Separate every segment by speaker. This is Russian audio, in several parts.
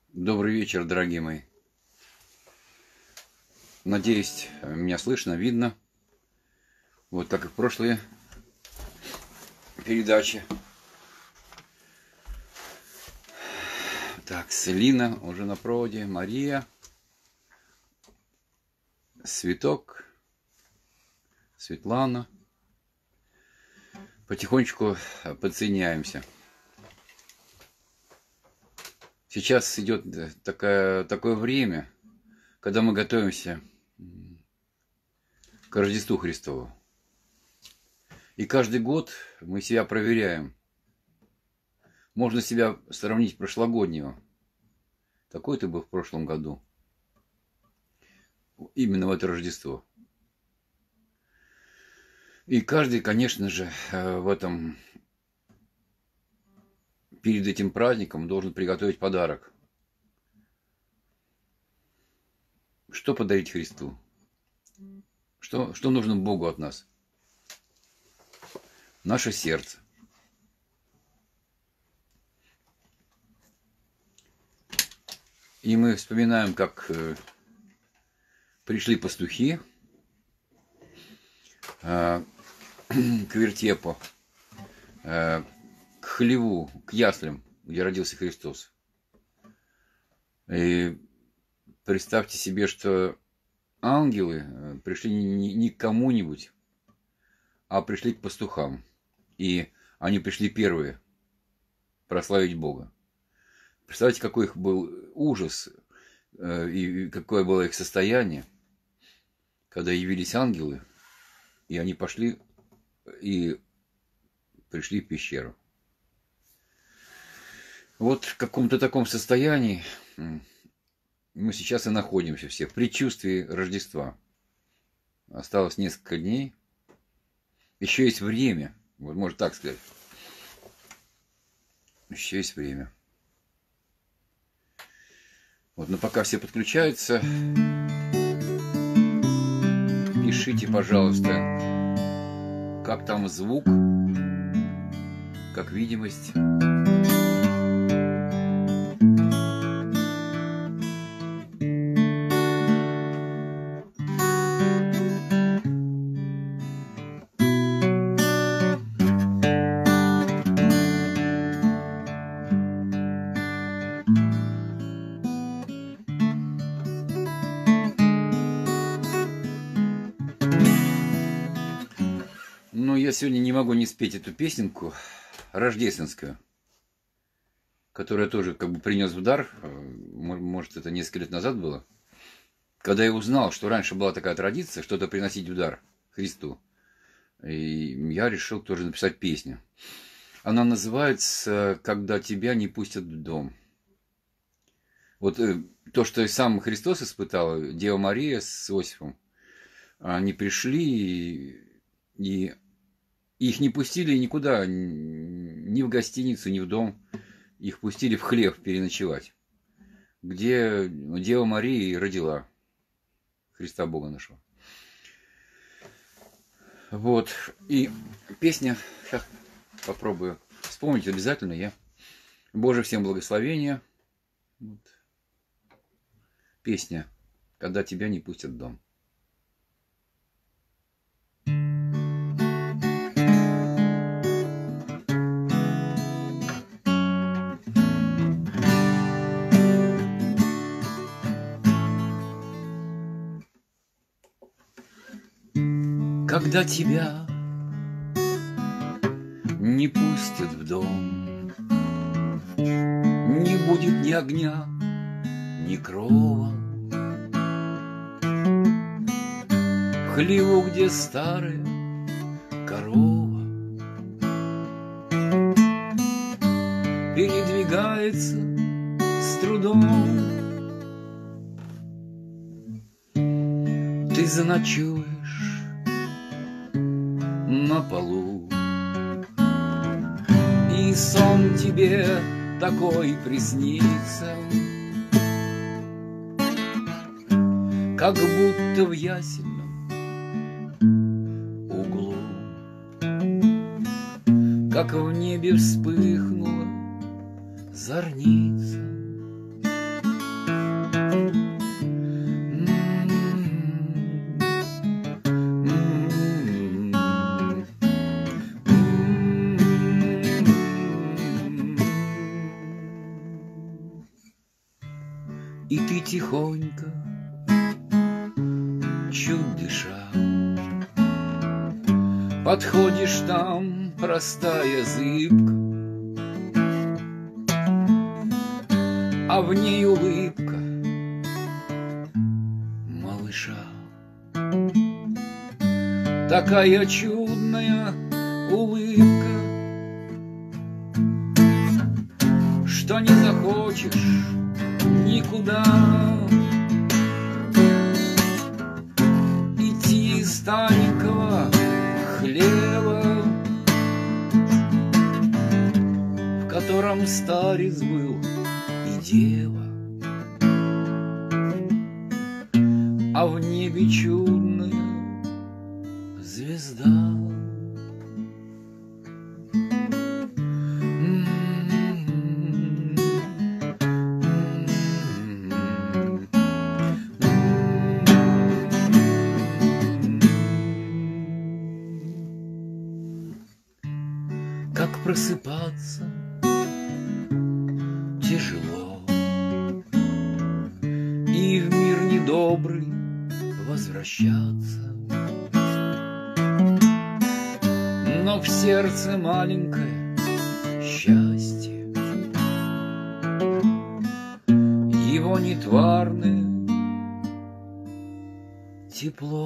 Speaker 1: Добрый вечер, дорогие мои. Надеюсь, меня слышно, видно. Вот как и в прошлые передачи. Так, Селина уже на проводе, Мария, Светок, Светлана. Потихонечку подсоединяемся. Сейчас идет такое время, когда мы готовимся к Рождеству Христову. И каждый год мы себя проверяем. Можно себя сравнить прошлогоднего. Какой ты был в прошлом году? Именно в это Рождество. И каждый, конечно же, перед этим праздником должен приготовить подарок. Что подарить Христу? Что нужно Богу от нас? Наше сердце. И мы вспоминаем, как пришли пастухи к вертепу, к хлеву, к яслям, где родился Христос. И представьте себе, что ангелы пришли не к кому-нибудь, а пришли к пастухам. И они пришли первые прославить Бога. Представьте, какой их был ужас и какое было их состояние, когда явились ангелы, и они пошли и пришли в пещеру. Вот в каком-то таком состоянии мы сейчас и находимся все, в предчувствии Рождества. Осталось несколько дней. Еще есть время, вот можно так сказать. Еще есть время. Вот, но пока все подключаются, пишите, пожалуйста, как там звук, как видимость. Но я сегодня не могу не спеть эту песенку рождественскую, которую я тоже как бы принес в дар, может, это несколько лет назад было, когда я узнал, что раньше была такая традиция, что-то приносить в дар Христу, и я решил тоже написать песню. Она называется «Когда тебя не пустят в дом». Вот то, что и сам Христос испытал, Дева Мария с Иосифом, они пришли, и их не пустили никуда, ни в гостиницу, ни в дом. Их пустили в хлев переночевать, где Дева Мария и родила Христа Бога нашего. Вот. И песня, сейчас попробую вспомнить обязательно я. Боже, всем благословения. Вот. Песня «Когда тебя не пустят в дом». Когда тебя не пустят в дом, не будет ни огня, ни крова. В хлеву, где старая корова передвигается с трудом, ты заночуешь на полу, и сон тебе такой приснится, как будто в ясельном углу, как в небе вспыхнула зорница, тихонько, чуть дыша, подходишь, там простая зыбка, а в ней улыбка малыша. Такая чудная улыбка, что не захочешь никуда идти из старенького хлева, в котором старец был и дева, а в небе чудная звезда. Как просыпаться тяжело, и в мир недобрый возвращаться, но в сердце маленькое счастье, его нетварное тепло.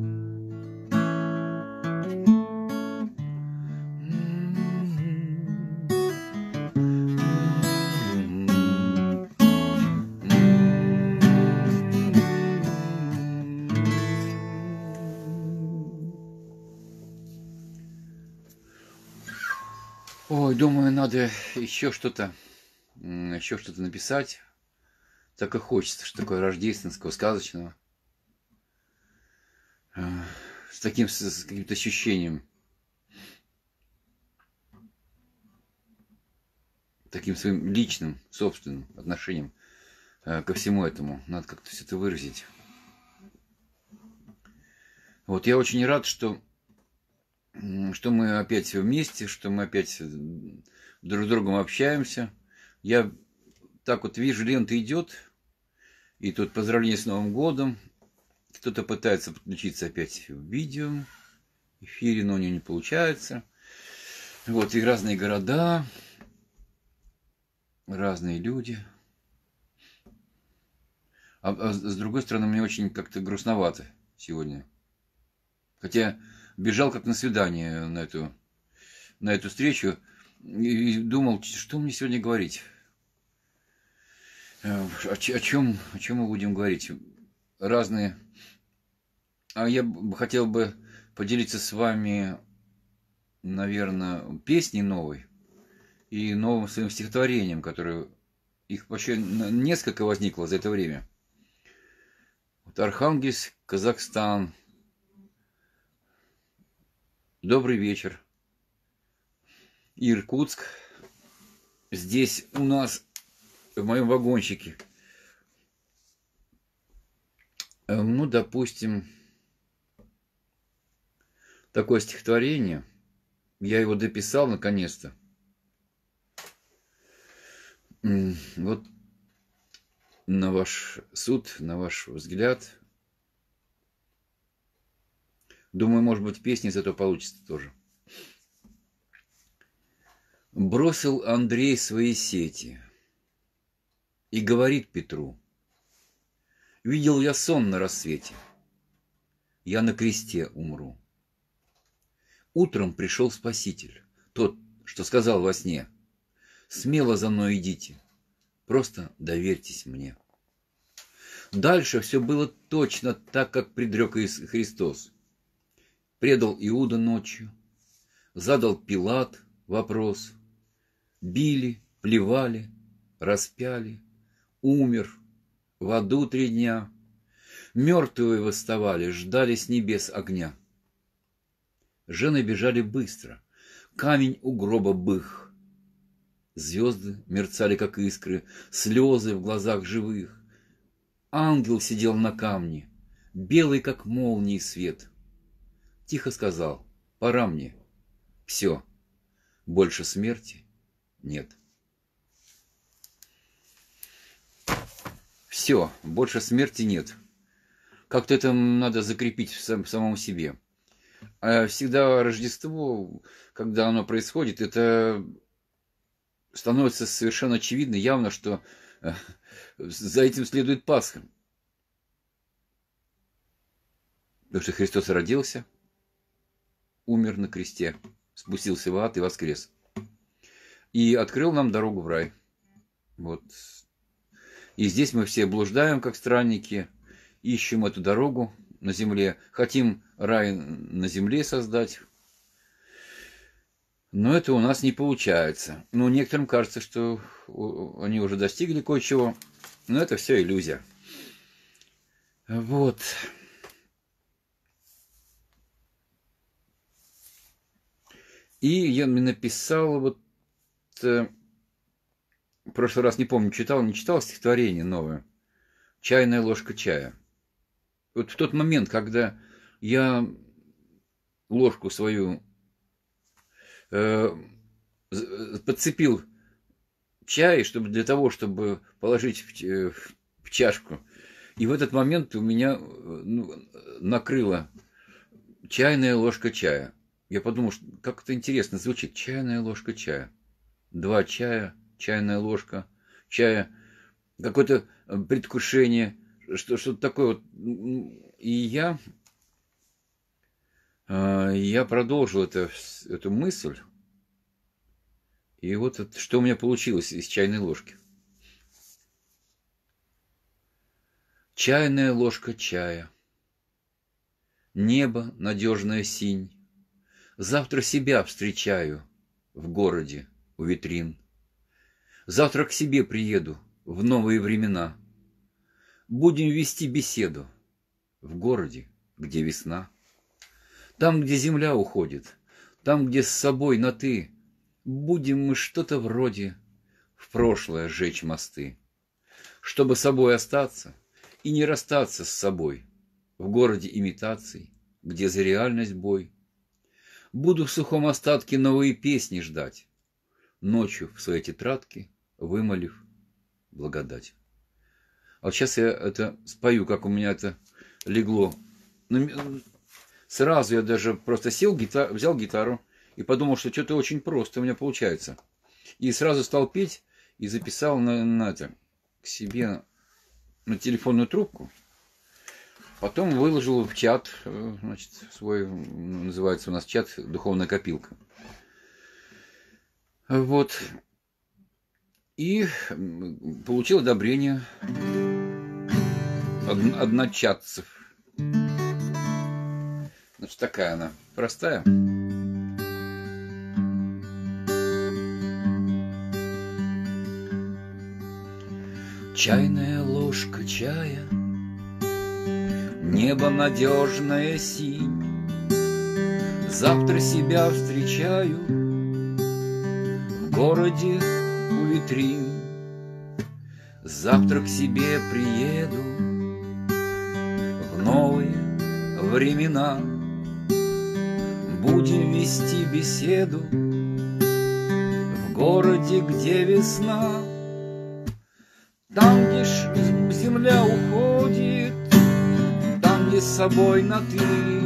Speaker 1: Ой, думаю, надо еще что-то написать. Так и хочется, что такое рождественского, сказочного. С каким-то ощущением. Таким своим личным, собственным отношением ко всему этому. Надо как-то все это выразить. Вот я очень рад, что мы опять вместе, что мы опять друг с другом общаемся. Я так вот вижу, лента идет, и тут поздравления с Новым годом. Кто-то пытается подключиться опять в видео эфире, но у него не получается. Вот, и разные города, разные люди. А с другой стороны, мне очень как-то грустновато сегодня. Хотя бежал как на свидание на эту встречу и думал, что мне сегодня говорить. О чем мы будем говорить? Разные. А я хотел бы поделиться с вами, наверное, песней новой и новым своим стихотворением, которое их вообще несколько возникло за это время. Вот Архангельск, Казахстан. Добрый вечер. Иркутск. Здесь у нас в моем вагончике. Ну, допустим, такое стихотворение. Я его дописал наконец-то. Вот на ваш суд, на ваш взгляд. Думаю, может быть, песня из этого получится тоже. Бросил Андрей свои сети и говорит Петру: видел я сон на рассвете, я на кресте умру. Утром пришел Спаситель, тот, что сказал во сне: смело за мной идите, просто доверьтесь мне. Дальше все было точно так, как предрек Христос. Предал Иуда ночью, задал Пилат вопрос. Били, плевали, распяли, умер, в аду 3 дня. Мертвые восставали, ждали с небес огня. Жены бежали быстро, камень у гроба бых. Звезды мерцали, как искры, слезы в глазах живых. Ангел сидел на камне, белый, как молнии свет. Тихо сказал: пора мне, все, больше смерти нет. Все, больше смерти нет. Как-то это надо закрепить в самом себе. А всегда Рождество, когда оно происходит, это становится совершенно очевидно, явно, что за этим следует Пасха. Потому что Христос родился, умер на кресте, спустился в ад и воскрес. И открыл нам дорогу в рай. Вот. И здесь мы все блуждаем, как странники, ищем эту дорогу на земле, хотим рай на земле создать. Но это у нас не получается. Ну, некоторым кажется, что они уже достигли кое-чего, но это все иллюзия. Вот. И я написал вот в прошлый раз, не помню, читал, не читал стихотворение новое. «Чайная ложка чая». Вот в тот момент, когда я ложку свою подцепил чай, чтобы для того, чтобы положить в чашку, и в этот момент у меня накрыла чайная ложка чая. Я подумал, что как это интересно звучит. Чайная ложка чая. 2 чая, чайная ложка чая. Какое-то предвкушение, что-то такое вот. И я продолжил эту мысль. И вот что у меня получилось из чайной ложки. Чайная ложка чая. Небо, надежная синь. Завтра себя встречаю в городе у витрин. Завтра к себе приеду в новые времена. Будем вести беседу в городе, где весна. Там, где земля уходит, там, где с собой на «ты», будем мы что-то вроде в прошлое сжечь мосты, чтобы собой остаться и не расстаться с собой в городе имитаций, где за реальность бой. Буду в сухом остатке новые песни ждать, ночью в своей тетрадке вымолив благодать. А вот сейчас я это спою, как у меня это легло. Сразу я даже просто сел, взял гитару и подумал, что что-то очень просто у меня получается. И сразу стал петь и записал к себе на телефонную трубку. Потом выложил в чат, значит, свой, называется у нас чат «Духовная копилка». Вот. И получил одобрение одночатцев. Значит, такая она, простая. Чайная ложка чая, небо надежная синь. Завтра себя встречаю в городе у витрин. Завтра к себе приеду в новые времена. Будем вести беседу в городе, где весна. Там, где земля уходит, там, где с собой на «ты»,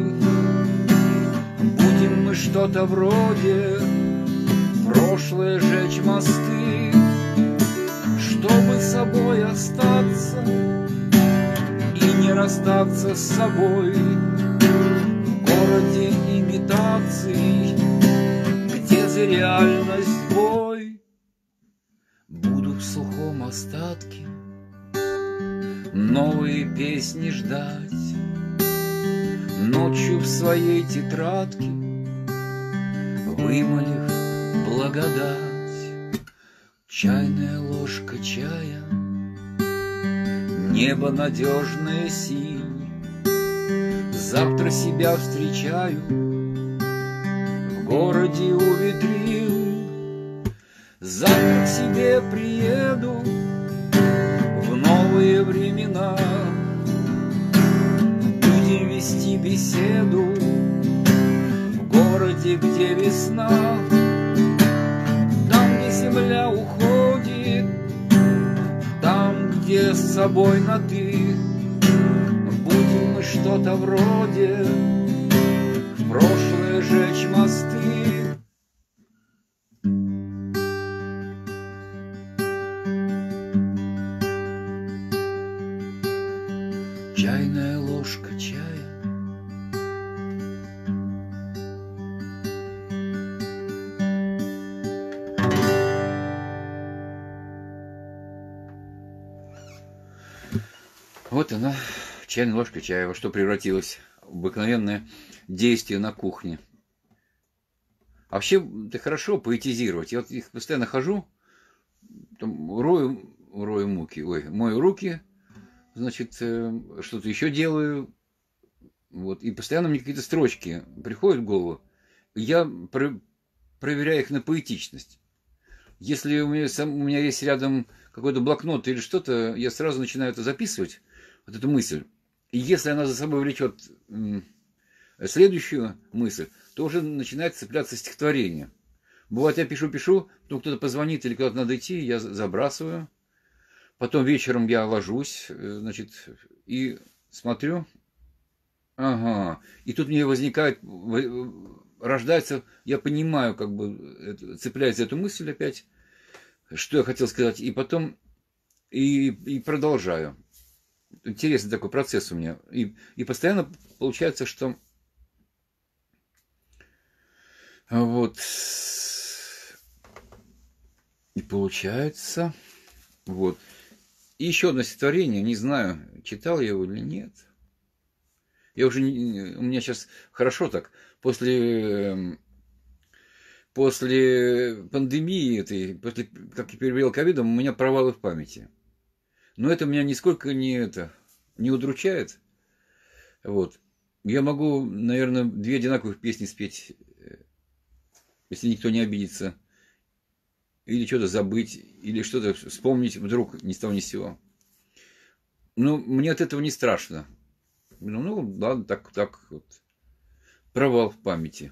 Speaker 1: будем мы что-то вроде прошлое жечь мосты, чтобы с собой остаться и не расстаться с собой в городе имитаций, где за реальность бой. Буду в сухом остатке новые песни ждать, ночью в своей тетрадке вымолив благодать. Чайная ложка чая, небо надежная синь. Завтра себя встречаю в городе у витрин. Завтра к себе приеду в новые времена. Будем вести беседу в городе, где весна. Там, где земля уходит, там, где с собой на «ты». Будем мы что-то вроде в прошлое жечь мосты. Чайная ложка чая. Вот она, чайная ложка чая, во что превратилось обыкновенное действие на кухне. А вообще, это хорошо поэтизировать. Я вот их постоянно хожу, там, рою муки, мою руки, значит, что-то еще делаю. Вот, и постоянно мне какие-то строчки приходят в голову. Я проверяю их на поэтичность. Если у меня есть рядом какой-то блокнот или что-то, я сразу начинаю это записывать, вот эту мысль. И если она за собой влечет следующую мысль, то уже начинает цепляться стихотворение. Бывает, я пишу, потом кто-то позвонит или куда-то надо идти, я забрасываю. Потом вечером я ложусь, значит, и смотрю. Ага. И тут мне возникает, рождается, я понимаю, как бы цепляется эту мысль опять, что я хотел сказать, и потом и продолжаю. Интересный такой процесс у меня. И постоянно получается, что вот и получается вот. И еще одно стихотворение, не знаю, читал я его или нет. Я уже у меня сейчас хорошо так, после пандемии этой, после как я переболел ковидом, у меня провалы в памяти. Но это меня нисколько не удручает. Вот. Я могу, наверное, 2 одинаковых песни спеть, если никто не обидится. Или что-то забыть, или что-то вспомнить вдруг ни с того ни с сего. Но мне от этого не страшно. Ну ладно, так вот. Провал в памяти.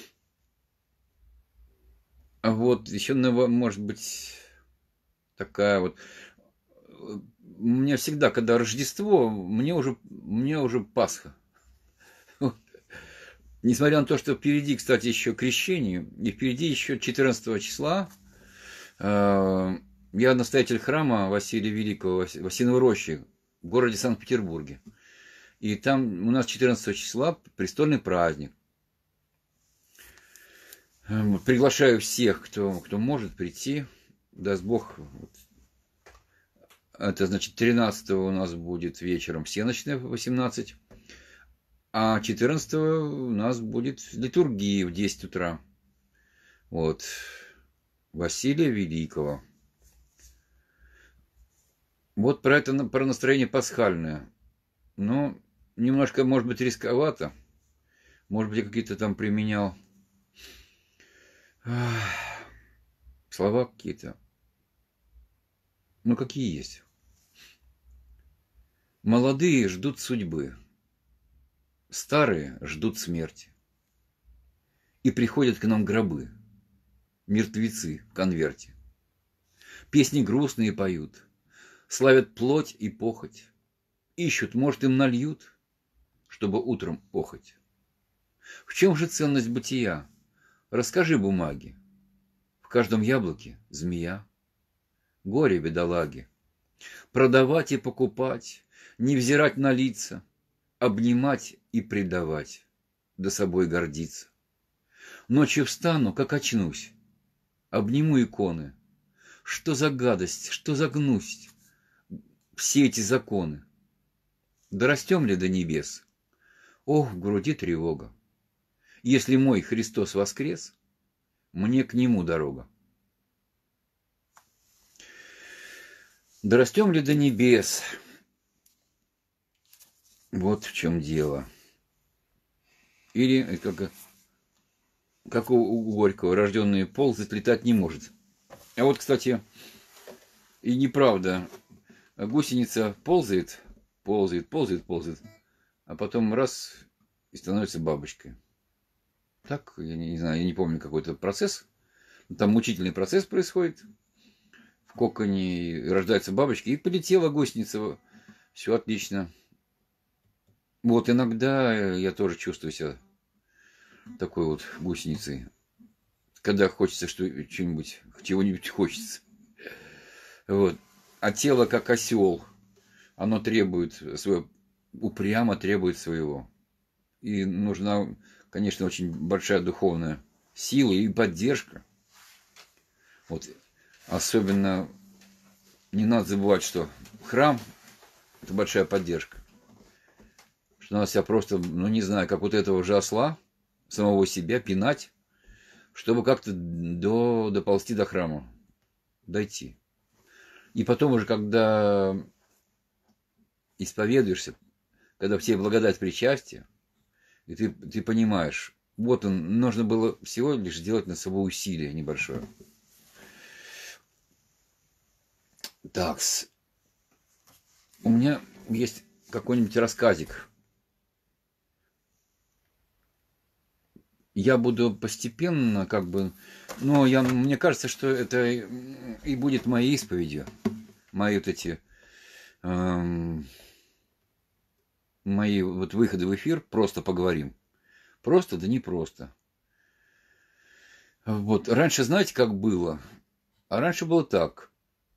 Speaker 1: А вот еще, может быть, такая вот. У меня всегда, когда Рождество, мне уже Пасха. Несмотря на то, что впереди, кстати, еще крещение, и впереди еще 14 числа я настоятель храма Василия Великого в Осиновой роще в городе Санкт-Петербурге. И там у нас 14 числа престольный праздник. Приглашаю всех, кто может прийти. Даст Бог. Это значит 13 у нас будет вечером всеночная в 18. А 14 у нас будет литургия в 10 утра. Вот. Василия Великого. Вот про настроение пасхальное. Ну, немножко, может быть, рисковато. Может быть, я какие-то там применял слова какие-то. Ну, какие есть. Молодые ждут судьбы. Старые ждут смерти. И приходят к нам гробы. Мертвецы в конверте. Песни грустные поют. Славят плоть и похоть. Ищут, может, им нальют, чтобы утром охоть. В чем же ценность бытия? Расскажи бумаги. В каждом яблоке змея. Горе бедолаги. Продавать и покупать, не взирать на лица, обнимать и предавать, да собой гордиться. Ночью встану, как очнусь, обниму иконы. Что за гадость, что за гнусть, все эти законы. Дорастем ли до небес? Ох, в груди тревога. Если мой Христос воскрес, мне к Нему дорога. Дорастем ли до небес? Вот в чем дело. Или, как у Горького, рожденный ползать, летать не может. А вот, кстати, и неправда. Гусеница ползает, а потом раз и становится бабочкой. Так, я не знаю, я не помню какой-то процесс. Там мучительный процесс происходит в коконе, и рождаются бабочки, и полетела гусеница. Все отлично. Вот иногда я тоже чувствую себя такой вот гусеницей. Когда хочется чего-нибудь хочется. Вот. А тело как осел. Оно требует своего, упрямо требует своего. И нужна, конечно, очень большая духовная сила и поддержка. Вот. Особенно не надо забывать, что храм – это большая поддержка. Что надо себя просто, ну не знаю, как вот этого же осла, самого себя пинать, чтобы как-то доползти до храма, дойти. И потом уже, когда исповедуешься, когда в тебе благодать причастия, и ты понимаешь, вот он, нужно было всего лишь сделать над собой усилие небольшое. Так, у меня есть какой-нибудь рассказик. Я буду постепенно, но мне кажется, что это и будет моей исповедью. Мои вот эти, мои вот выходы в эфир, просто поговорим. Просто, да не просто. Вот, раньше знаете, как было? А раньше было так.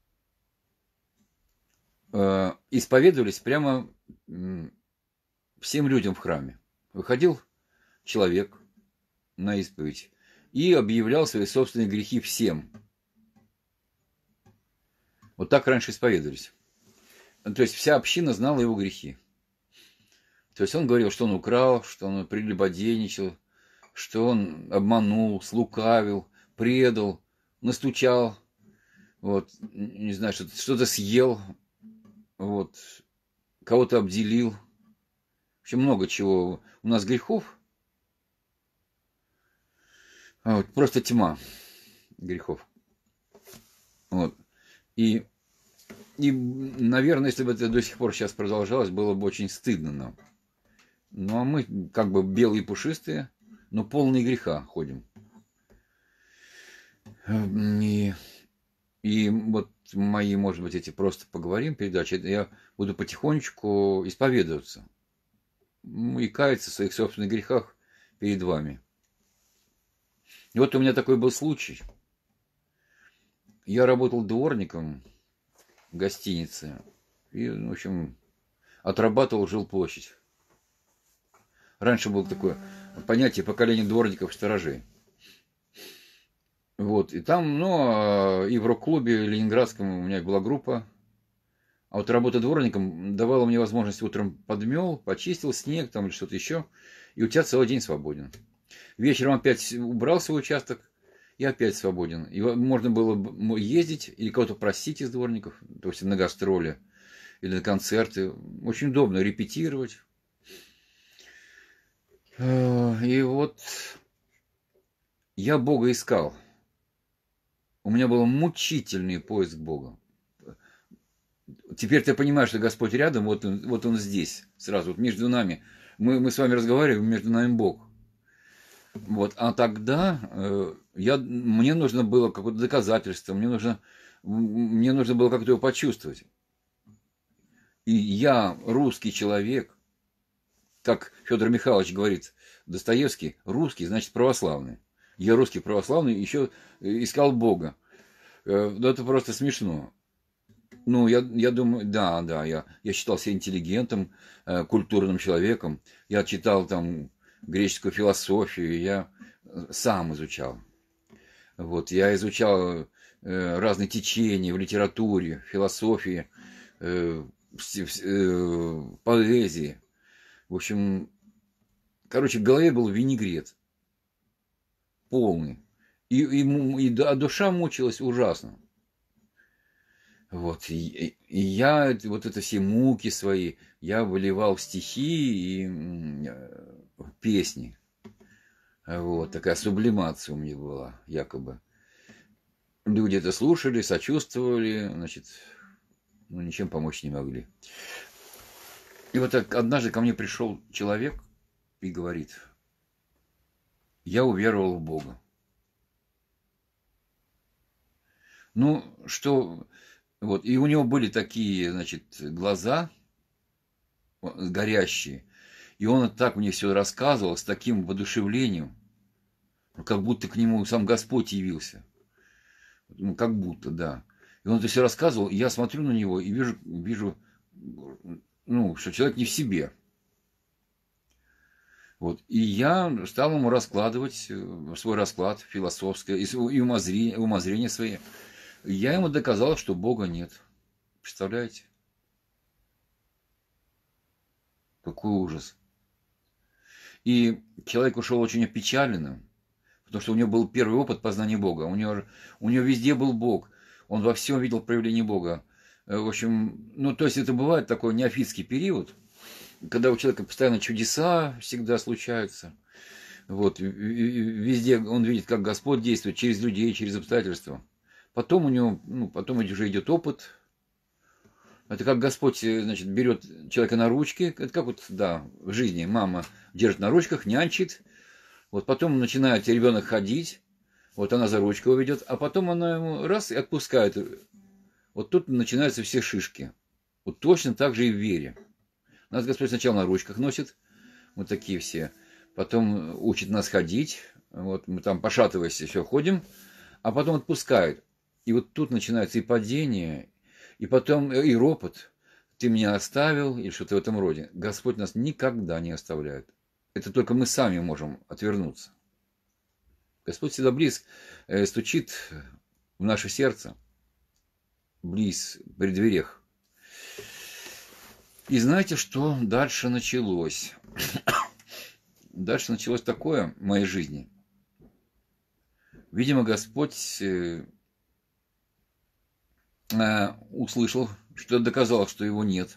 Speaker 1: Исповедовались прямо всем людям в храме. Выходил человек на исповедь и объявлял свои собственные грехи всем. Вот так раньше исповедовались. То есть вся община знала его грехи. То есть он говорил, что он украл, что он прелюбодейничал, что он обманул, слукавил, предал, настучал, вот, не знаю, что-то съел, вот, кого-то обделил. В общем, много чего. У нас грехов. Вот, просто тьма грехов. Вот. И, наверное, если бы это до сих пор сейчас продолжалось, было бы очень стыдно нам. Ну, а мы как бы белые пушистые, но полные греха ходим. И вот мои, может быть, эти просто поговорим передачи, я буду потихонечку исповедоваться и каяться в своих собственных грехах перед вами. И вот у меня такой был случай. Я работал дворником в гостинице и, в общем, отрабатывал жилплощадь. Раньше было такое понятие поколения дворников-сторожей. Вот, и там, и в рок-клубе ленинградском у меня была группа. А вот работа дворником давала мне возможность утром подмел, почистил снег там или что-то еще, и у тебя целый день свободен. Вечером опять убрал свой участок, и опять свободен. И можно было ездить или кого-то просить из дворников, то есть на гастроли или на концерты. Очень удобно репетировать. И вот я Бога искал. У меня был мучительный поиск Бога. Теперь ты понимаешь, что Господь рядом, вот он здесь, сразу, вот между нами. Мы с вами разговариваем, между нами Бог. Вот, а тогда мне нужно было какое-то доказательство, мне нужно было как-то его почувствовать. И я, русский человек, как Федор Михайлович говорит, Достоевский, русский, значит православный. Я русский православный, еще искал Бога. Ну, это просто смешно. Ну, я думаю, да, я считал себя интеллигентом, культурным человеком. Я читал там греческую философию, я сам изучал. Вот, я изучал разные течения в литературе, философии, поэзии. В общем, короче, в голове был винегрет полный. И душа мучилась ужасно. Вот, и я вот это все муки свои, я выливал в стихи и в песни. Вот, такая сублимация у меня была, якобы. Люди это слушали, сочувствовали, значит, ничем помочь не могли. И вот однажды ко мне пришел человек и говорит: я уверовал в Бога. Ну, что, вот, и у него были такие, значит, глаза горящие, и он так мне все рассказывал с таким воодушевлением, ну, как будто к нему сам Господь явился. Ну, как будто, да. И он это все рассказывал, и я смотрю на него и вижу, ну, что человек не в себе. Вот. И я стал ему раскладывать свой расклад философский и умозрение свои. И я ему доказал, что Бога нет. Представляете? Какой ужас. И человек ушел очень опечаленным, потому что у него был первый опыт познания Бога. У него везде был Бог. Он во всем видел проявление Бога. В общем, ну, то есть это бывает такой неофитский период, когда у человека постоянно чудеса всегда случаются. Вот, и везде он видит, как Господь действует через людей, через обстоятельства. Потом у него, ну, потом уже идет опыт. Это как Господь, значит, берет человека на ручки. Это как вот, да, в жизни мама держит на ручках, нянчит. Вот потом начинает ребенок ходить. Вот она за ручку его ведет. А потом она ему раз и отпускает. Вот тут начинаются все шишки. Вот точно так же и в вере. Нас Господь сначала на ручках носит. Вот такие все. Потом учит нас ходить. Вот мы там, пошатываясь, все ходим. А потом отпускает. И вот тут начинается и падение, и потом и ропот. Ты меня оставил, или что-то в этом роде. Господь нас никогда не оставляет. Это только мы сами можем отвернуться. Господь всегда близ, стучит в наше сердце, близ, при дверях. И знаете, что дальше началось? Дальше началось такое в моей жизни. Видимо, Господь услышал, что я доказал, что его нет.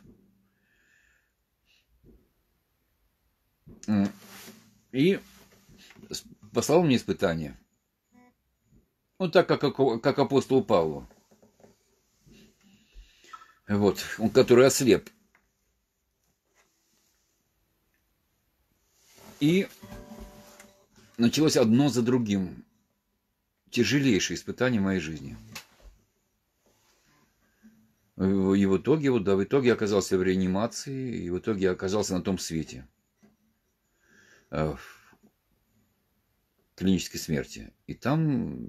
Speaker 1: И послал мне испытание. Ну, так, как апостолу Павлу. Вот, он, который ослеп. И началось одно за другим. Тяжелейшие испытания в моей жизни. И в итоге, вот, да, в итоге я оказался в реанимации, и в итоге я оказался на том свете. В клинической смерти. И там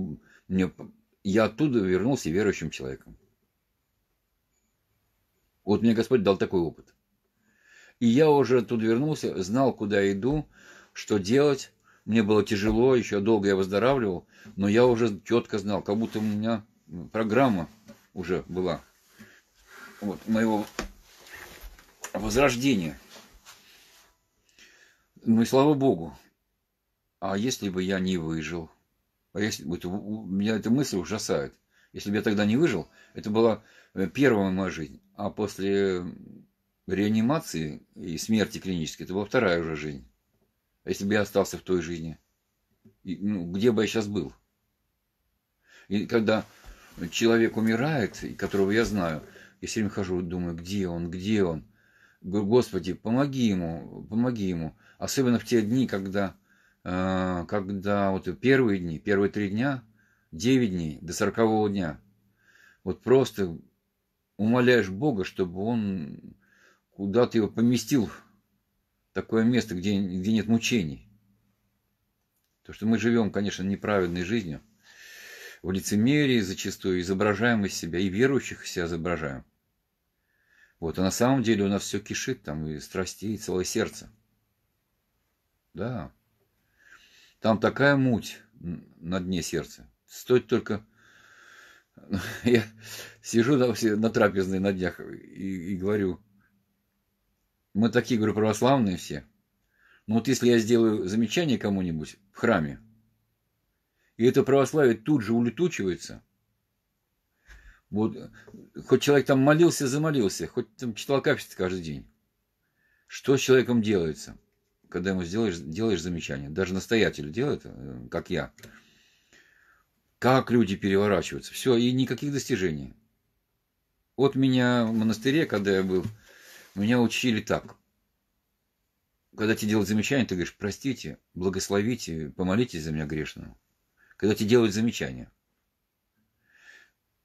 Speaker 1: я оттуда вернулся верующим человеком. Вот мне Господь дал такой опыт. И я уже оттуда вернулся, знал, куда иду, что делать. Мне было тяжело, еще долго я выздоравливал, но я уже четко знал, как будто у меня программа уже была. Вот, моего возрождения. Ну и слава Богу. А если бы я не выжил? А если бы меня эта мысль ужасает. Если бы я тогда не выжил, это была первая моя жизнь. А после реанимации и смерти клинической, это была вторая уже жизнь. А если бы я остался в той жизни, где бы я сейчас был? И когда человек умирает, которого я знаю, я все время хожу, думаю, где он, где он? Говорю, Господи, помоги ему, помоги ему. Особенно в те дни, когда вот первые дни, первые 3 дня, 9 дней до 40-го дня, вот просто умоляешь Бога, чтобы он куда-то его поместил в такое место, где нет мучений. Потому что мы живем, конечно, неправедной жизнью, в лицемерии зачастую, изображаем из себя, и верующих из себя изображаем. Вот, а на самом деле у нас все кишит, там и страстей, и целое сердце. Да. Там такая муть на дне сердца. Стоит только... Я сижу на трапезной на днях и говорю, мы такие, говорю, православные все. Но вот если я сделаю замечание кому-нибудь в храме, и это православие тут же улетучивается, вот, хоть человек там молился, замолился, хоть там читал акафист каждый день, что с человеком делается, когда ему делаешь замечание? Даже настоятель делает, как я. Как люди переворачиваются. Все, и никаких достижений. Вот меня в монастыре, когда я был, меня учили так. Когда тебе делают замечание, ты говоришь, простите, благословите, помолитесь за меня грешного. Когда тебе делают замечание.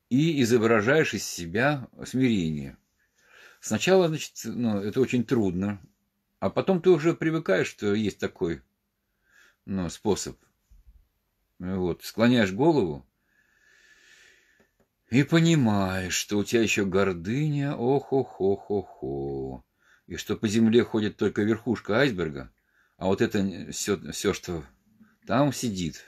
Speaker 1: и изображаешь из себя смирение. Сначала, значит, ну, это очень трудно, а потом ты уже привыкаешь, что есть такой, ну, способ. Вот, склоняешь голову и понимаешь, что у тебя еще гордыня, ох-ох-ох-ох-ох, и что по земле ходит только верхушка айсберга, а вот это все, что там сидит.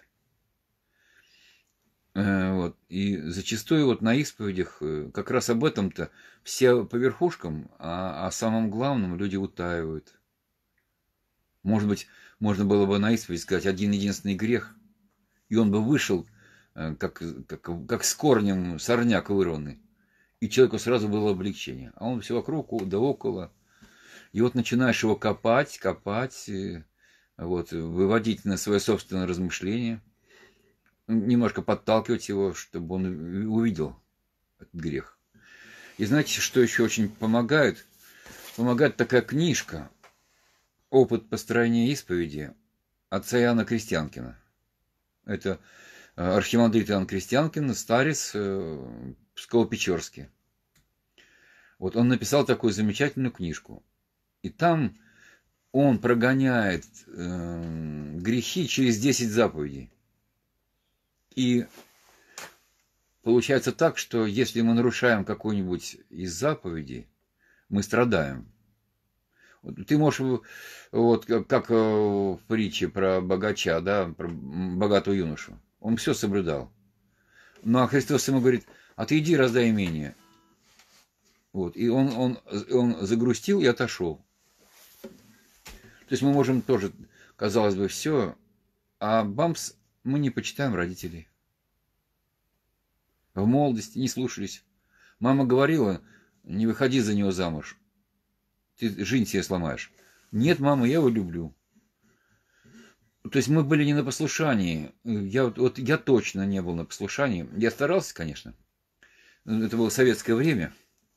Speaker 1: Вот. И зачастую вот на исповедях как раз об этом-то все по верхушкам, а о самом главном люди утаивают. Может быть, можно было бы на исповедь сказать один единственный грех, и он бы вышел, как с корнем сорняк вырванный, и человеку сразу было облегчение. А он все вокруг, да около. И вот начинаешь его копать, вот, выводить на свое собственное размышление, немножко подталкивать его, чтобы он увидел этот грех. И знаете, что еще очень помогает? Помогает такая книжка «Опыт построения исповеди» отца Иоанна Крестьянкина. Это архимандрит Иоанн Крестьянкин, старец Псково-Печорский. Вот он написал такую замечательную книжку. И там он прогоняет грехи через 10 заповедей. И получается так, что если мы нарушаем какую-нибудь из заповедей, мы страдаем. Ты можешь, вот как в притче про богача, да, про богатого юношу. Он все соблюдал. Ну, а Христос ему говорит, а ты иди раздай имение. Вот. И он загрустил и отошел. То есть мы можем тоже, казалось бы, все, а бамс, мы не почитаем родителей. В молодости не слушались. Мама говорила, не выходи за него замуж. Ты жизнь себе сломаешь. Нет, мама, я его люблю. То есть мы были не на послушании. Я точно не был на послушании. Я старался, конечно. Это было советское время.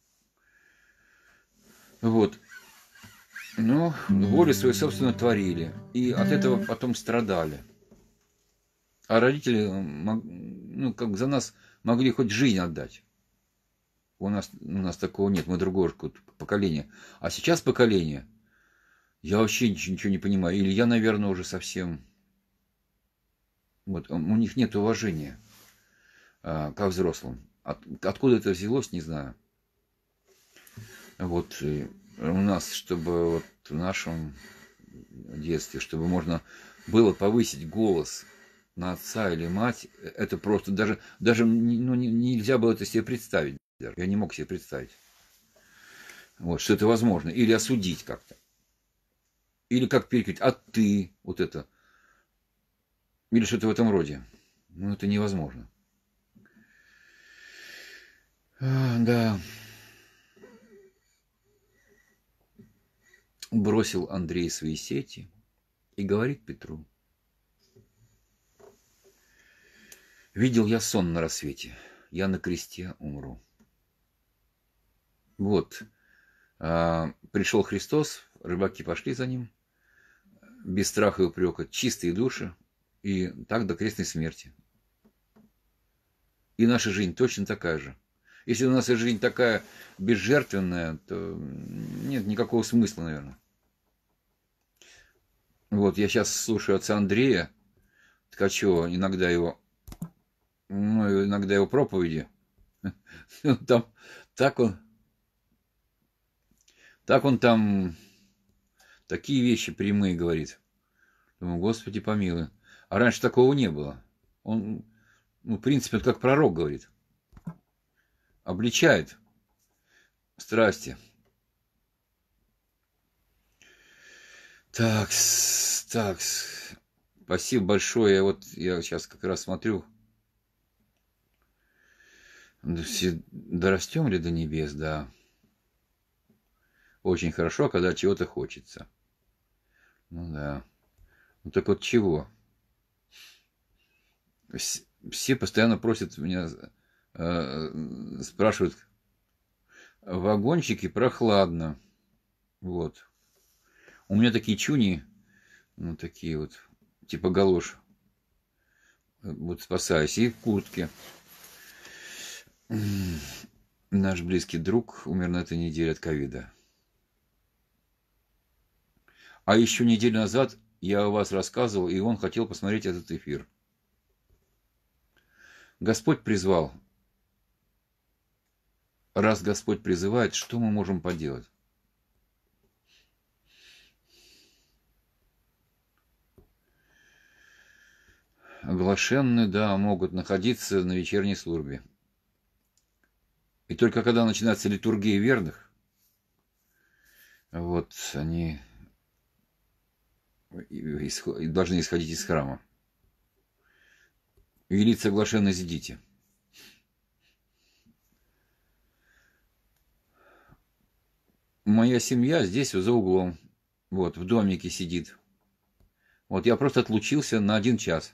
Speaker 1: Вот. Но волю свою собственно творили. И от этого потом страдали. А родители, ну, как за нас могли хоть жизнь отдать. У нас такого нет, мы другого поколения. А сейчас поколение, я вообще ничего не понимаю. Или я, наверное, уже совсем... Вот, у них нет уважения к взрослым. Откуда это взялось, не знаю. Вот у нас, чтобы вот в нашем детстве, чтобы можно было повысить голос на отца или мать, это просто даже ну, нельзя было это себе представить. Я не мог себе представить, вот, что это возможно. Или осудить как-то. Или как перекрыть, а ты, вот это. Или что-то в этом роде. Ну, это невозможно. Да. Бросил Андрей свои сети и говорит Петру. Видел я сон на рассвете, я на кресте умру. Вот. Пришел Христос, рыбаки пошли за ним, без страха и упрека, чистые души, и так до крестной смерти. И наша жизнь точно такая же. Если у нас жизнь такая безжертвенная, то нет никакого смысла, наверное. Вот, я сейчас слушаю отца Андрея Ткачева, иногда его проповеди. Там, так он там такие вещи прямые говорит. Думаю, Господи помилуй. А раньше такого не было. Он, ну, в принципе, он как пророк говорит. Обличает страсти. Так. Спасибо большое. Я сейчас как раз смотрю. Дорастем ли до небес, да. Очень хорошо, когда чего-то хочется. Ну да. Ну так вот чего? Все постоянно просят меня, спрашивают, в вагончике прохладно. Вот. У меня такие чуни, ну такие вот, типа галош. Вот спасаюсь. И в куртке. Наш близкий друг умер на этой неделе от ковида. А еще неделю назад я о вас рассказывал, и он хотел посмотреть этот эфир. Господь призвал. Раз Господь призывает, что мы можем поделать? Оглашенные, да, могут находиться на вечерней службе. И только когда начинается литургия верных, вот они должны исходить из храма. И лица оглашенные зидите. Моя семья здесь за углом, вот, в домике сидит. Вот я просто отлучился на 1 час.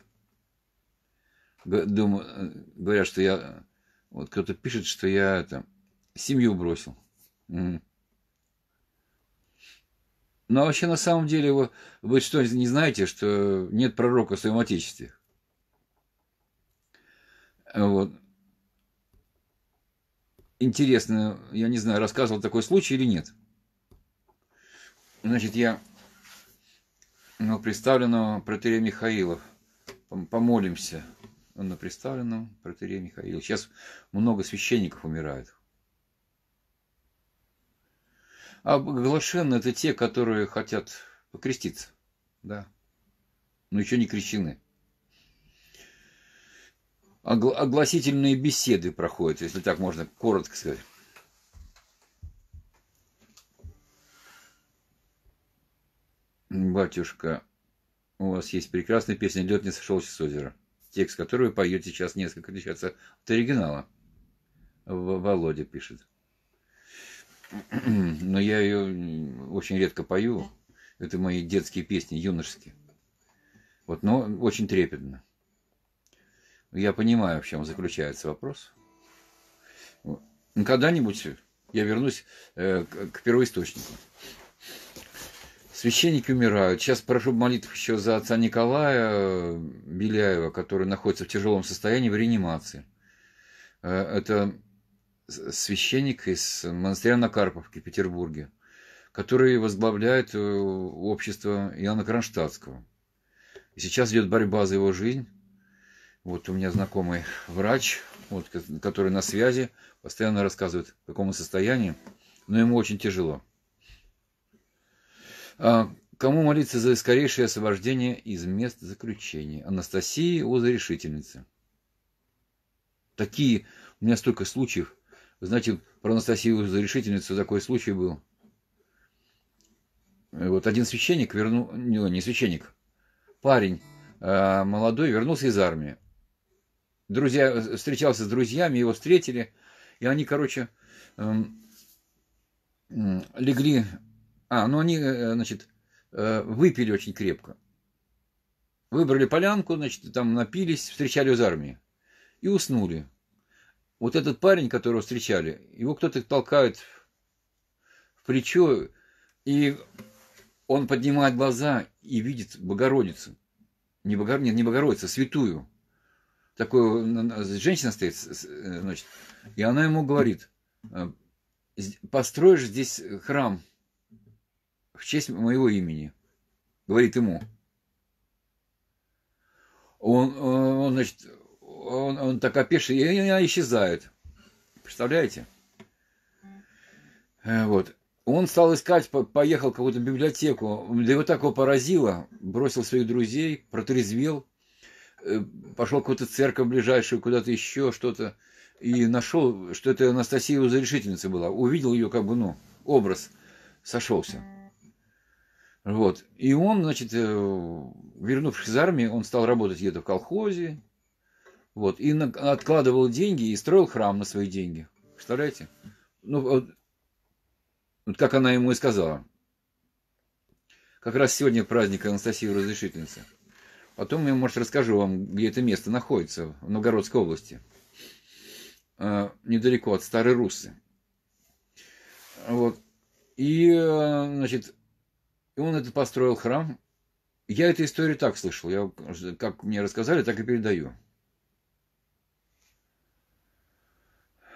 Speaker 1: Говорят, что я... Вот кто-то пишет, что я семью бросил. Угу. Ну, а вообще, на самом деле, вы что, не знаете, что нет пророка в своем отечестве? Вот. Интересно, я не знаю, рассказывал такой случай или нет. Значит, я представленного протоиерея Михаила помолимся. На представленном протоиерея Михаила. Сейчас много священников умирает. А оглашенные — это те, которые хотят покреститься. Да. Но еще не крещены. Огласительные беседы проходят, если так можно коротко сказать. Батюшка, у вас есть прекрасная песня «Лед не сошелся с озера», текст которой вы поете сейчас несколько отличается от оригинала. Володя пишет. Но я ее очень редко пою. Это мои детские песни, юношеские. Вот, но очень трепетно. Я понимаю, в чем заключается вопрос. Когда-нибудь я вернусь к первоисточнику. Священники умирают. Сейчас прошу молитв еще за отца Николая Беляева, который находится в тяжелом состоянии в реанимации. Это священник из монастыря на Карповке в Петербурге, который возглавляет общество Иоанна Кронштадтского. И сейчас идет борьба за его жизнь. Вот у меня знакомый врач, вот, который на связи, постоянно рассказывает, в каком состоянии, но ему очень тяжело. Кому молиться за скорейшее освобождение из мест заключения? Анастасии Узорешительницы. Такие, у меня столько случаев. Вы знаете, про Анастасию Узорешительницу такой случай был. Вот один священник не священник, парень молодой вернулся из армии. Друзья, встречался с друзьями, его встретили, и они, короче, легли... они, значит, выпили очень крепко. Выбрали полянку, значит, там напились, встречали из армии. И уснули. Вот этот парень, которого встречали, его кто-то толкает в плечо, и он поднимает глаза и видит Богородицу. Не Богородицу, святую. Такую женщина стоит, значит, и она ему говорит: построишь здесь храм в честь моего имени, говорит ему. Он так опешил, и она исчезает. Представляете? Вот. Он стал искать, поехал в какую-то библиотеку, да его так его поразило, бросил своих друзей, протрезвел, пошел в какую-то церковь ближайшую, куда-то еще что-то, и нашел, что это Анастасия Узорешительница была. Увидел ее, образ сошелся. Вот. И он, значит, вернувшись из армии, он стал работать где-то в колхозе, вот, и откладывал деньги и строил храм на свои деньги. Представляете? Вот как она ему и сказала. Как раз сегодня праздник Анастасии Разрешительницы. Потом я, может, расскажу вам, где это место находится, в Новгородской области. Недалеко от Старой Руссы. Вот. И, значит, он это построил храм. Я эту историю так слышал. Как мне рассказали, так и передаю.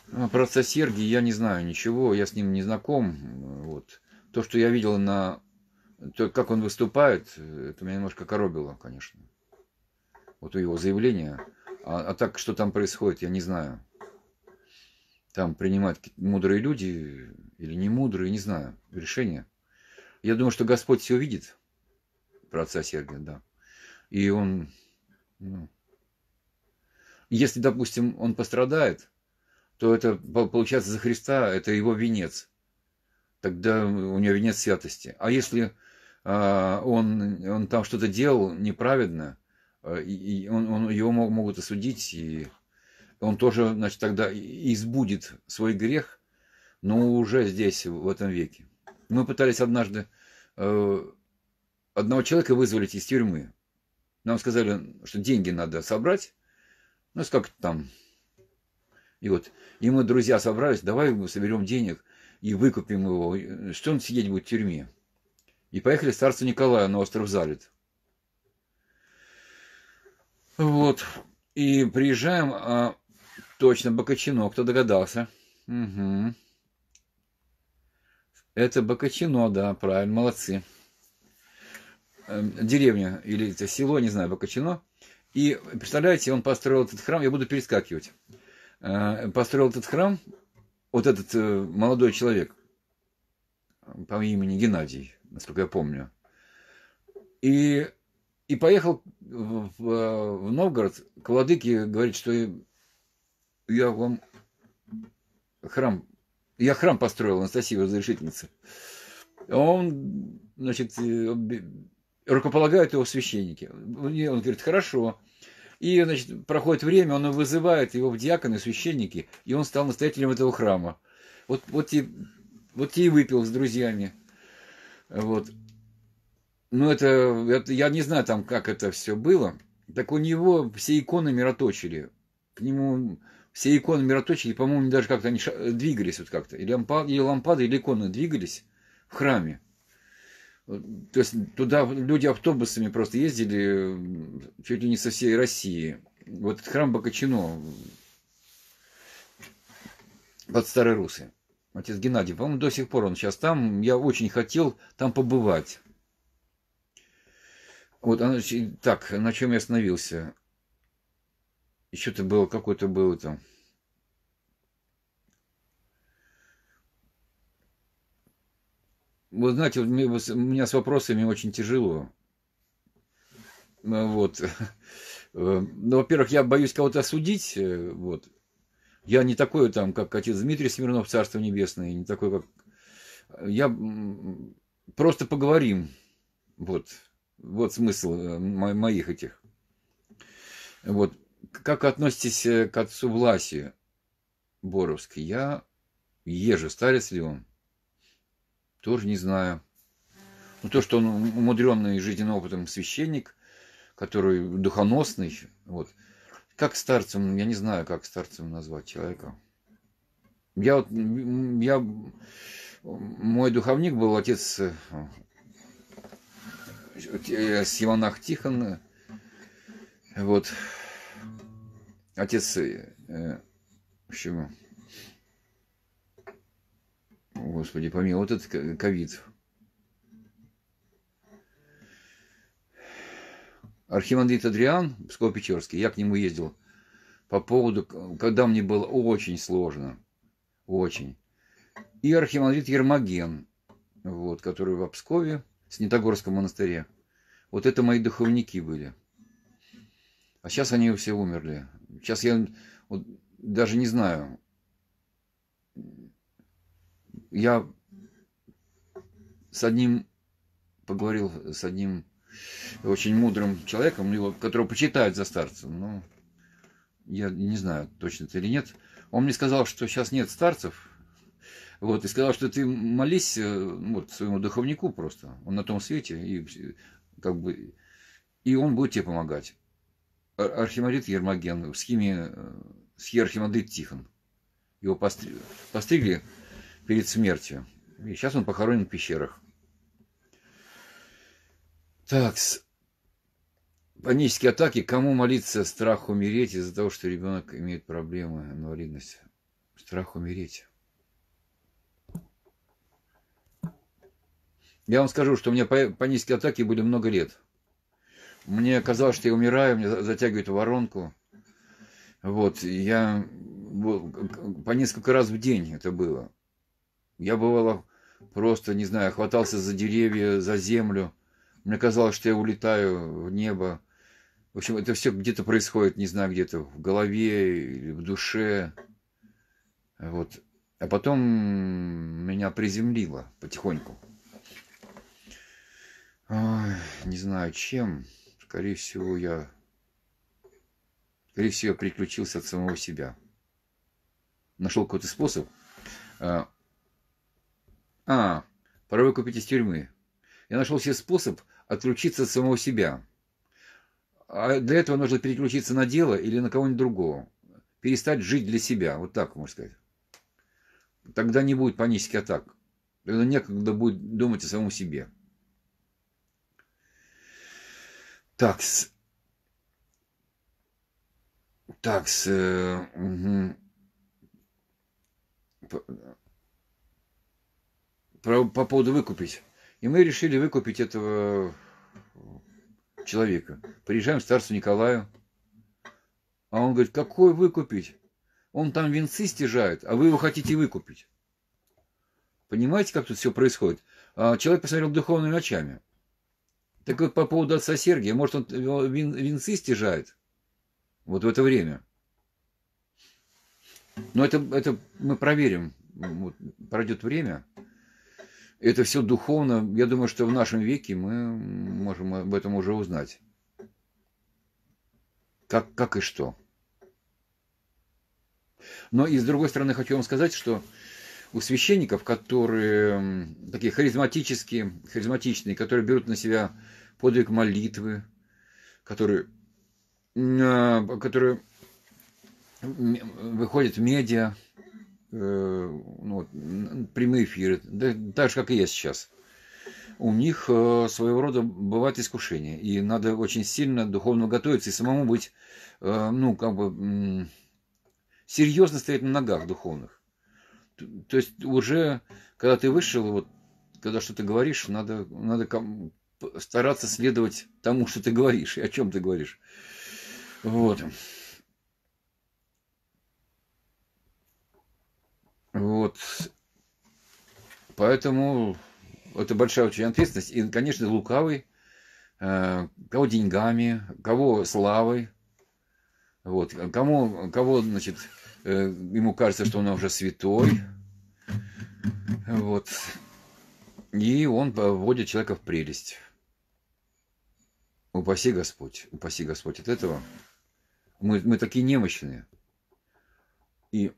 Speaker 1: Про отца Сергия я не знаю ничего, я с ним не знаком. Вот. То, что я видел то, как он выступает, это меня немножко коробило, конечно. Вот у его заявления. А так, что там происходит, я не знаю. Там принимают мудрые люди или не мудрые, не знаю, решения. Я думаю, что Господь все видит про отца Сергия, да. И он, ну, если, допустим, он пострадает, то это, получается, за Христа, это его венец. Тогда у него венец святости. А если он там что-то делал неправедно, его могут осудить, и он тоже, значит, тогда избудет свой грех, но уже здесь, в этом веке. Мы пытались однажды одного человека вызволить из тюрьмы. Нам сказали, что деньги надо собрать, ну, сколько там. И вот, и мы, друзья, собрались, давай соберем денег и выкупим его, что он сидеть будет в тюрьме. И поехали в Царство Николая на остров Залит. Вот, и приезжаем, точно, Бокочино, кто догадался? Угу. Это Бокочино, да, правильно, молодцы. Деревня или это село, не знаю, Бокочино. И представляете, он построил этот храм, я буду перескакивать. Построил этот храм, вот этот молодой человек по имени Геннадий, насколько я помню. И поехал в Новгород к владыке, говорит, что я вам храм построил, Анастасия Разрешительница. Он, значит, рукополагают его священники. Он говорит, хорошо. И, значит, проходит время, он вызывает его в диаконы, священники, и он стал настоятелем этого храма. Вот и выпил с друзьями. Вот. Ну, это я не знаю, там, как это все было. Так у него все иконы мироточили. К нему все иконы мироточили, по-моему, даже как-то они двигались вот как-то. Или лампады, или иконы двигались в храме. То есть туда люди автобусами просто ездили чуть ли не со всей России. Вот этот храм Бокочино под Старой Русы. Отец Геннадий, по-моему, до сих пор он сейчас там. Я очень хотел там побывать. Вот, так, на чем я остановился? Еще-то было, какой-то был там. Вы знаете, у меня с вопросами очень тяжело. Вот. Ну, во-первых, я боюсь кого-то осудить. Вот. Я не такой, там, как отец Дмитрий Смирнов, Царство Небесное, не такой, как... Я просто поговорим. Вот смысл моих этих. Вот. Как относитесь к отцу Власе Боровской? Я езжу, старец ли он? Тоже не знаю. Ну, то, что он умудренный жизненным опытом священник, который духоносный, вот. Как старцем, я не знаю, как старцем назвать человека. Мой духовник был отец Симонах Тихон, вот. Отец, в общем, Господи, помилуй, вот этот ковид. Архимандрит Адриан, Псково-Печорский, я к нему ездил по поводу, когда мне было очень сложно, очень. И архимандрит Ермоген, вот, который в Пскове, в Снитогорском монастыре. Вот это мои духовники были. А сейчас они все умерли. Сейчас я вот, даже не знаю. Я поговорил с одним очень мудрым человеком, которого почитают за старцем. Но я не знаю, точно это или нет. Он мне сказал, что сейчас нет старцев. Вот, и сказал, что ты молись вот, своему духовнику просто. Он на том свете, и он будет тебе помогать. Архимандрит Ермоген, архимандрит Тихон. Его постригли перед смертью. И сейчас он похоронен в пещерах. Так, панические атаки. Кому молиться? Страх умереть из-за того, что ребенок имеет проблемы, инвалидность. Страх умереть. Я вам скажу, что у меня панические атаки были много лет. Мне казалось, что я умираю, меня затягивают в воронку. Вот, я по несколько раз в день это было. Я бывало просто, не знаю, хватался за деревья, за землю. Мне казалось, что я улетаю в небо. В общем, это все где-то происходит, не знаю, где-то в голове или в душе. Вот. А потом меня приземлило потихоньку. Ой, не знаю чем. Скорее всего, я переключился от самого себя. Нашел какой-то способ. Пора выкупить из тюрьмы. Я нашел себе способ отключиться от самого себя. А для этого нужно переключиться на дело или на кого-нибудь другого. Перестать жить для себя. Вот так, можно сказать. Тогда не будет панических атак. Тогда некогда будет думать о самом себе. Такс. Угу. По поводу выкупить. И мы решили выкупить этого человека. Приезжаем к старцу Николаю. А он говорит, какой выкупить? Он там венцы стяжает, а вы его хотите выкупить. Понимаете, как тут все происходит? Человек посмотрел духовными очами. Так вот, по поводу отца Сергия, может, он венцы стяжает? Вот в это время. Но это мы проверим. Вот, пройдет время. Это все духовно. Я думаю, что в нашем веке мы можем об этом уже узнать. Как и что. Но и с другой стороны хочу вам сказать, что у священников, которые такие харизматичные, которые берут на себя подвиг молитвы, которые выходят в медиа, прямые эфиры, да, так же, как и я сейчас. У них своего рода бывает искушение. И надо очень сильно духовно готовиться и самому быть, серьезно стоять на ногах духовных. То есть уже, когда ты вышел, вот, когда что-то говоришь, надо стараться следовать тому, что ты говоришь, и о чем ты говоришь. Вот. Вот. Поэтому это большая очень ответственность. И, конечно, лукавый, кого деньгами, кого славой. Вот. Кого, значит, ему кажется, что он уже святой. Вот. И он вводит человека в прелесть. Упаси Господь от этого. Мы такие немощные. И,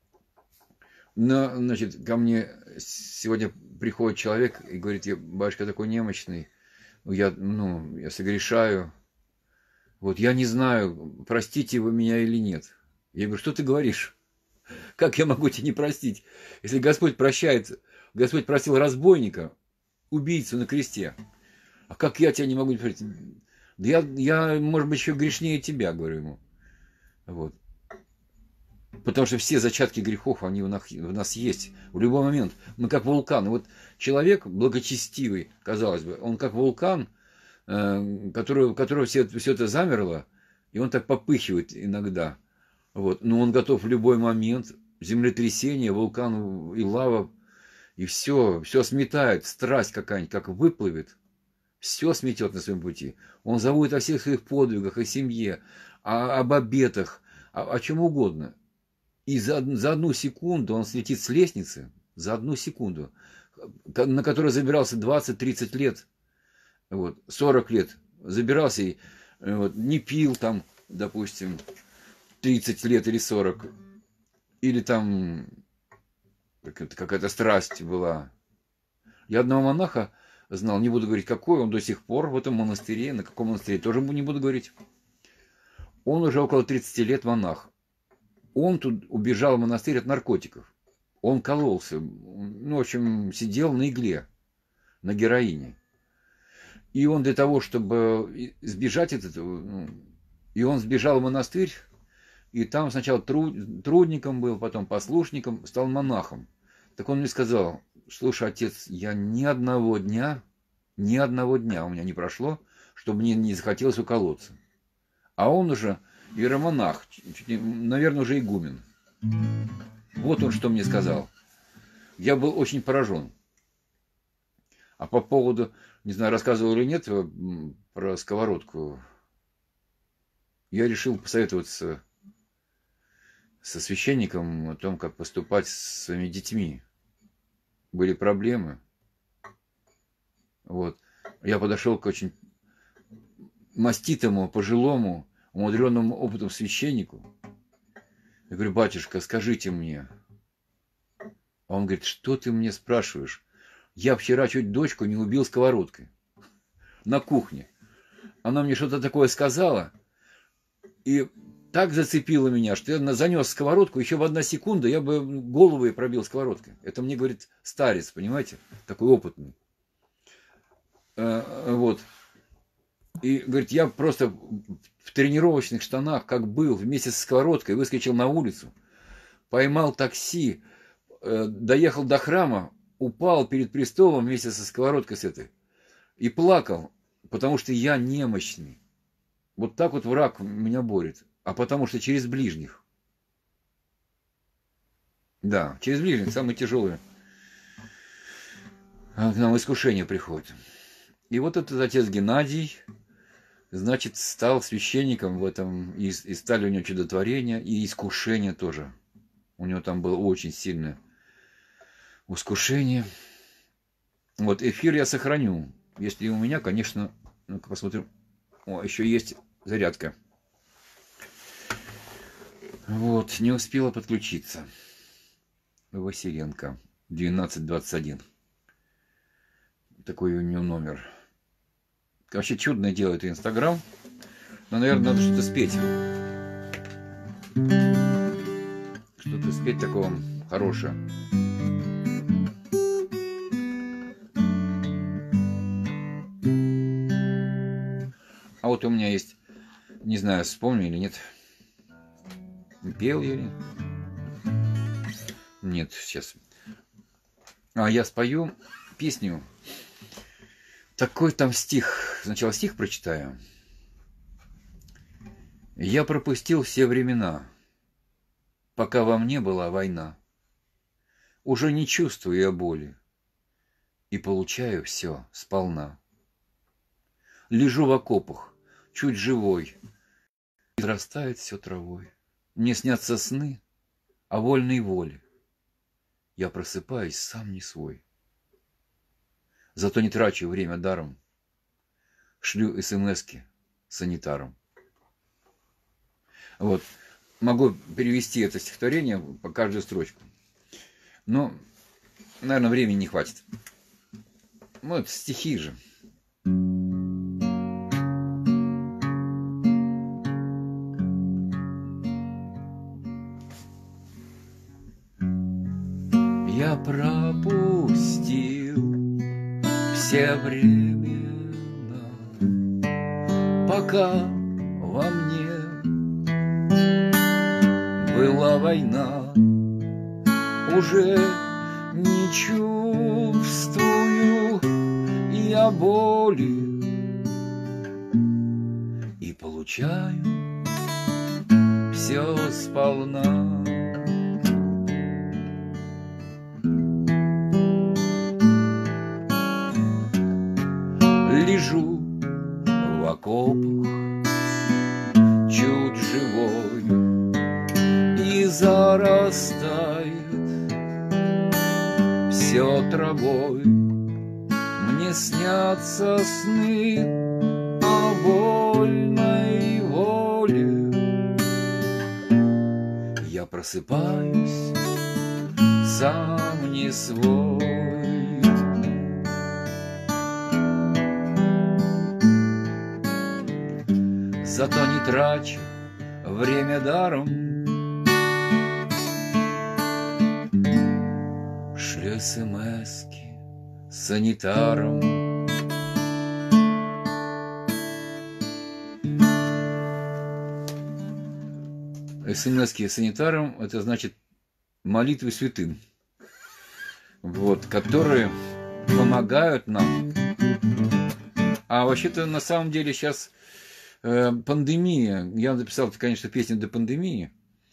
Speaker 1: значит, ко мне сегодня приходит человек и говорит, батюшка такой немощный, я согрешаю. Вот я не знаю, простите вы меня или нет. Я говорю, что ты говоришь? Как я могу тебя не простить? Если Господь прощает, Господь простил разбойника, убийцу на кресте. А как я тебя не могу простить? Да я, может быть, еще грешнее тебя, говорю ему. Вот. Потому что все зачатки грехов, они в нас есть. В любой момент. Мы как вулкан. И вот человек благочестивый, казалось бы, он как вулкан, которого все это замерло, и он так попыхивает иногда. Вот. Но он готов в любой момент. Землетрясение, вулкан и лава, и все сметает. Страсть какая-нибудь, как выплывет, все сметет на своем пути. Он заводит о всех своих подвигах, о семье, об обетах, о чем угодно. И за одну секунду он слетит с лестницы, за одну секунду, на которой забирался 20-30 лет, вот, 40 лет, забирался и не пил там, допустим, 30 лет или 40, или там какая-то страсть была. Я одного монаха знал, не буду говорить какой, он до сих пор в этом монастыре, на каком монастыре, тоже не буду говорить. Он уже около 30 лет монах. Он тут убежал в монастырь от наркотиков. Он кололся, в общем, сидел на игле, на героине. И он для того, чтобы сбежать от этого, и он сбежал в монастырь, И там сначала трудником был, потом послушником, стал монахом. Так он мне сказал: слушай, отец, я ни одного дня у меня не прошло, чтобы мне не захотелось уколоться. А он уже иеромонах, наверное, уже игумен. Вот он что мне сказал. Я был очень поражен. А по поводу, не знаю, рассказывал или нет про сковородку, я решил посоветоваться со священником о том, как поступать с своими детьми. Были проблемы. Вот. Я подошел к очень маститому, пожилому, умудренному опытом священнику. Я говорю: батюшка, скажите мне. А он говорит: что ты мне спрашиваешь? Я вчера чуть дочку не убил сковородкой на кухне. Она мне что-то такое сказала, и так зацепило меня, что я занес сковородку, еще в 1 секунду я бы голову ей пробил сковородкой. Это мне говорит старец, понимаете, такой опытный. Вот. И говорит, я просто в тренировочных штанах, как был, вместе со сковородкой, выскочил на улицу, поймал такси, доехал до храма, упал перед престолом вместе со сковородкой с этой и плакал, потому что я немощный. Вот так вот враг меня борет. А потому что через ближних. Да, через ближних самые тяжелые. К нам искушение приходит. И вот этот отец Геннадий, значит, стал священником в этом, и стали у него чудотворения, и искушение тоже. У него там было очень сильное искушение. Вот, эфир я сохраню. Если у меня, конечно, ну-ка посмотрим. О, еще есть зарядка. Вот, не успела подключиться. Василенко, 1221. Такой у него номер. Вообще чудное дело это Инстаграм. Но, наверное, надо что-то спеть. Что-то спеть такого хорошее. А вот у меня есть, не знаю, вспомню или нет. Пел я или? Нет, сейчас. А я спою песню. Такой там стих. Сначала стих прочитаю. Я пропустил все времена, пока во мне была война. Уже не чувствую я боли и получаю все сполна. Лежу в окопах, чуть живой, и зарастает все травой. Мне снятся сны о вольной воле. Я просыпаюсь сам не свой. Зато не трачу время даром. Шлю смски санитарам. Вот. Могу перевести это стихотворение по каждую строчку. Но, наверное, времени не хватит. Ну, это стихи же. Я пропустил все времена, пока во мне была война. Уже не чувствую я боли и получаю все сполна. Лежу в окопах, чуть живой, и зарастает все травой. Мне снятся сны о вольной воле. Я просыпаюсь сам не свой. Зато не трачу время даром. Шлю смски санитарам. СМСки санитарам, это значит молитвы святым, вот, которые помогают нам. А вообще-то на самом деле сейчас пандемия. Я написал, конечно, песню до пандемии.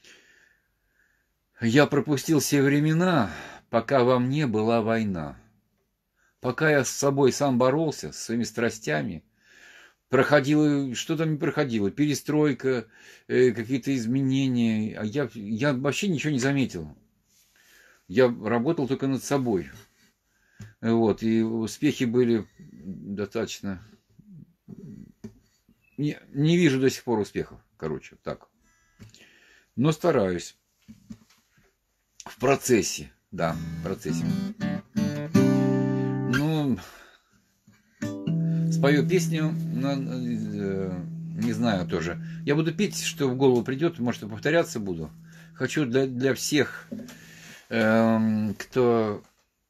Speaker 1: Я пропустил все времена, пока во мне была война. Пока я с собой сам боролся, с своими страстями, проходило, что там не проходило, перестройка, какие-то изменения. А я вообще ничего не заметил. Я работал только над собой. Вот, и успехи были достаточно... Не вижу до сих пор успехов, короче, так. Но стараюсь. В процессе, да, в процессе. Ну, спою песню, не знаю тоже. Я буду петь, что в голову придет, может, и повторяться буду. Хочу для всех, кто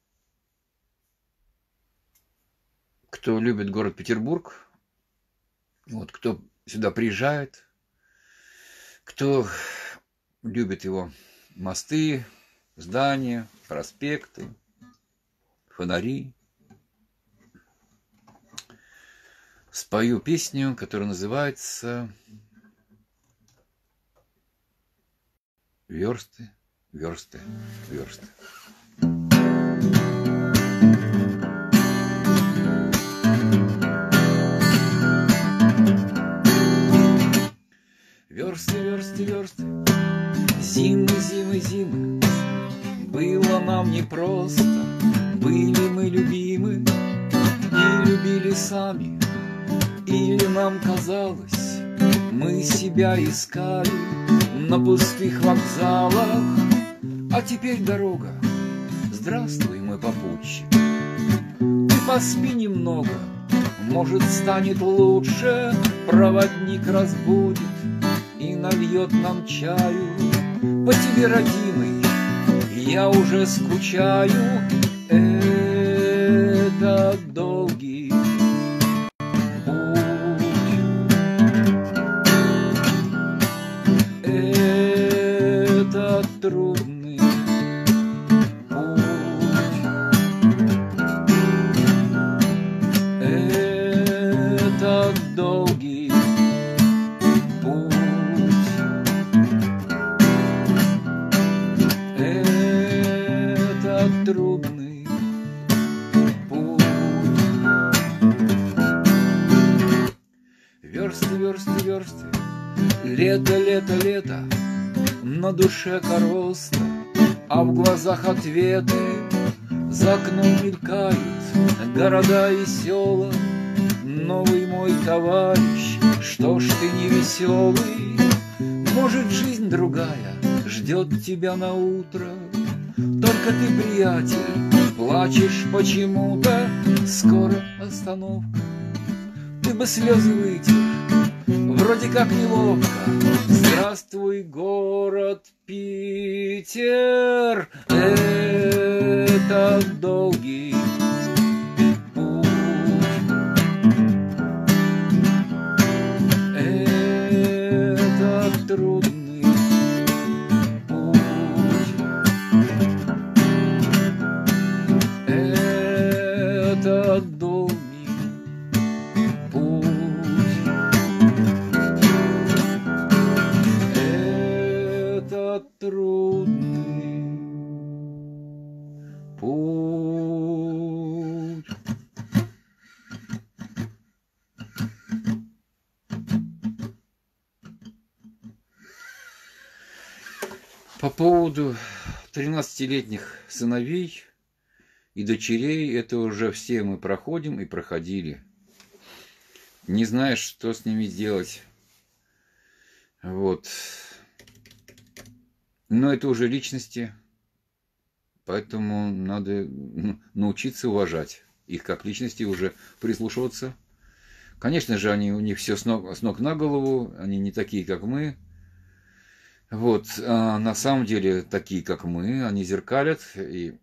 Speaker 1: любит город Петербург, вот, кто сюда приезжает, кто любит его мосты, здания, проспекты, фонари. Спою песню, которая называется «Версты, версты, версты». Версты, версты, версты, зимы, зимы, зимы, было нам непросто, были мы любимы и любили сами, или нам казалось, мы себя искали на пустых вокзалах, а теперь дорога, здравствуй, мой попутчик, ты поспи немного, может, станет лучше, проводник разбудит и нальет нам чаю. По тебе, родимый, я уже скучаю. Это долгий путь, это трудный путь, это долгий путь. Трудный путь. Версты, версты, версты, лето, лето, лето, на душе короста, а в глазах ответы. За окном мелькают города и села. Новый мой товарищ, что ж ты не веселый? Может, жизнь другая ждет тебя на утро. Только ты, приятель, плачешь почему-то. Скоро остановка, ты бы слезы вытер, вроде как неловко. Здравствуй, город Питер, это долгий путь, это трудный путь. Это долгий путь, это трудный путь. По поводу 13-летних сыновей и дочерей, это уже все мы проходим и проходили. Не знаешь, что с ними делать. Вот. Но это уже личности, поэтому надо научиться уважать их как личности, уже прислушиваться. Конечно же, у них все с ног на голову, они не такие, как мы. Вот. А на самом деле такие, как мы, они зеркалят и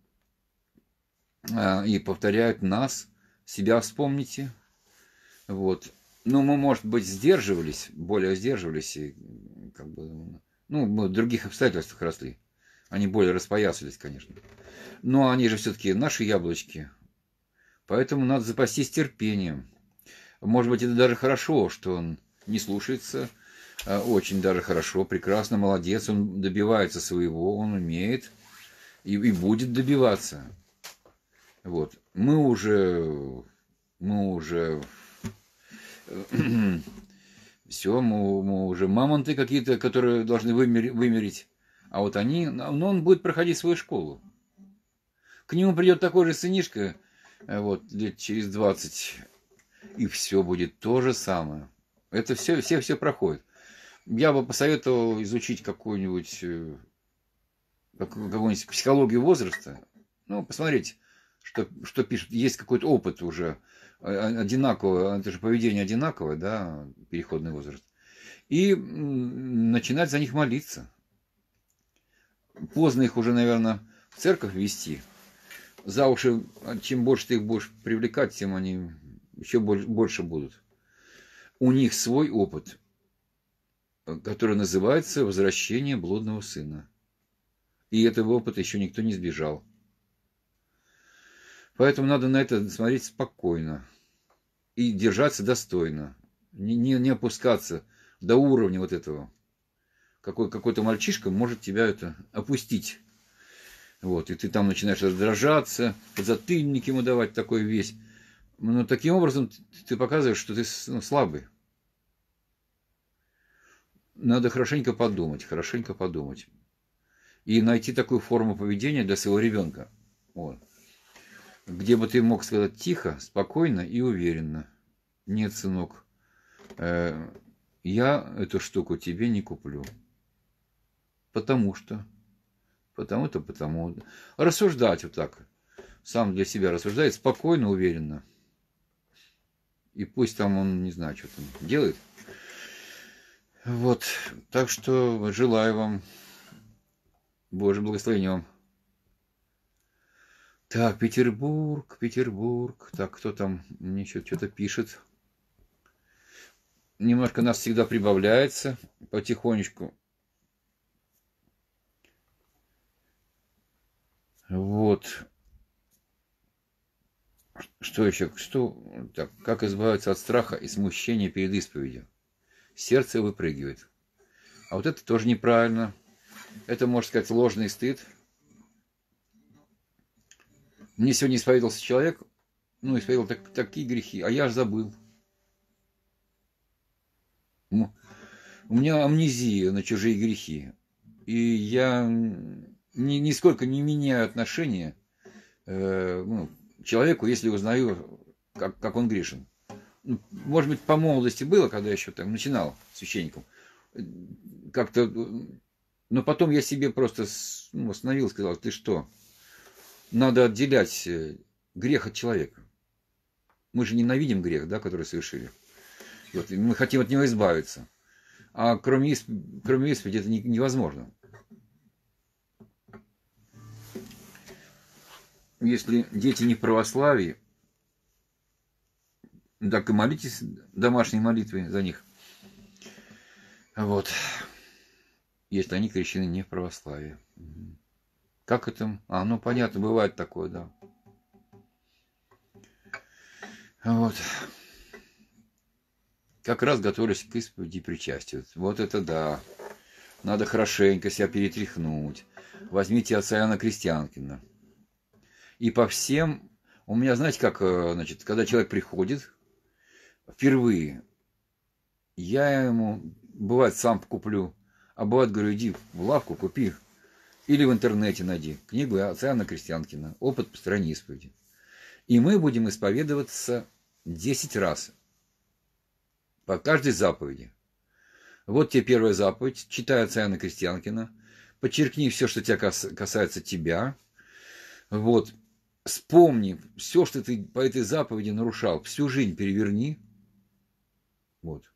Speaker 1: повторяют нас, себя вспомните. Вот. Но мы, может быть, более сдерживались, и как бы Ну, мы в других обстоятельствах росли. Они более распоясались, конечно. Но они же все-таки наши яблочки. Поэтому надо запастись терпением. Может быть, это даже хорошо, что он не слушается. Очень даже хорошо, прекрасно, молодец. Он добивается своего, он умеет и будет добиваться. Вот. Мы уже все, мы уже мамонты какие-то, которые должны вымереть. А вот они, ну, он будет проходить свою школу. К нему придет такой же сынишка, вот, лет через 20, и все будет то же самое. Это все проходит. Я бы посоветовал изучить какую-нибудь психологию возраста. Ну, посмотреть, что пишут. Есть какой-то опыт уже одинаковое, это же поведение одинаковое, да, переходный возраст. И начинать за них молиться. Поздно их уже, наверное, в церковь вести. За уши, чем больше ты их будешь привлекать, тем они еще больше будут. У них свой опыт, который называется «Возвращение блудного сына». И этого опыта еще никто не сбежал. Поэтому надо на это смотреть спокойно и держаться достойно. Не опускаться до уровня вот этого. Какой-то мальчишка может тебя это опустить. Вот, и ты там начинаешь раздражаться, подзатыльник ему давать такой весь. Но таким образом ты показываешь, что ты слабый. Надо хорошенько подумать. И найти такую форму поведения для своего ребенка. Вот. Где бы ты мог сказать тихо, спокойно и уверенно. Нет, сынок, я эту штуку тебе не куплю. Потому. Рассуждать вот так. Сам для себя рассуждает спокойно, уверенно. И пусть там он, не знаю, что там делает. Вот. Так что желаю вам Божьего благословения вам. Так, Петербург. Так, кто там мне еще что-то пишет? Немножко нас всегда прибавляется потихонечку. Вот. Что еще? Так, как избавиться от страха и смущения перед исповедью? Сердце выпрыгивает. А вот это тоже неправильно. Это, можно сказать, ложный стыд. Мне сегодня исповедовался человек, исповедовал такие грехи, а я аж забыл. У меня амнезия на чужие грехи. И я нисколько не меняю отношения к человеку, если узнаю, как он грешен. Может быть, по молодости было, когда я еще там начинал священником. Как-то. Но потом я себе просто остановил и сказал: ты что? Надо отделять грех от человека. Мы же ненавидим грех, да, который совершили. Вот, и мы хотим от него избавиться. А кроме исповеди это невозможно. Если дети не в православии, так и молитесь домашней молитвой за них. Вот. Если они крещены не в православии. Как это? Понятно, бывает такое, да. Вот. Как раз готовлюсь к исповеди и причастию. Вот это да. Надо хорошенько себя перетряхнуть. Возьмите отца Иоанна Крестьянкина. И по всем... У меня, знаете, как, когда человек приходит впервые, я ему, бывает, сам куплю, а бывает, говорю, иди в лавку, купи. Или в интернете найди книгу отца Иоанна Крестьянкина «Опыт построения исповеди». И мы будем исповедоваться 10 раз по каждой заповеди. Вот тебе первая заповедь. Читай отца Иоанна Крестьянкина. Подчеркни все, что тебя касается тебя. Вот. Вспомни все, что ты по этой заповеди нарушал. Всю жизнь переверни. Вот.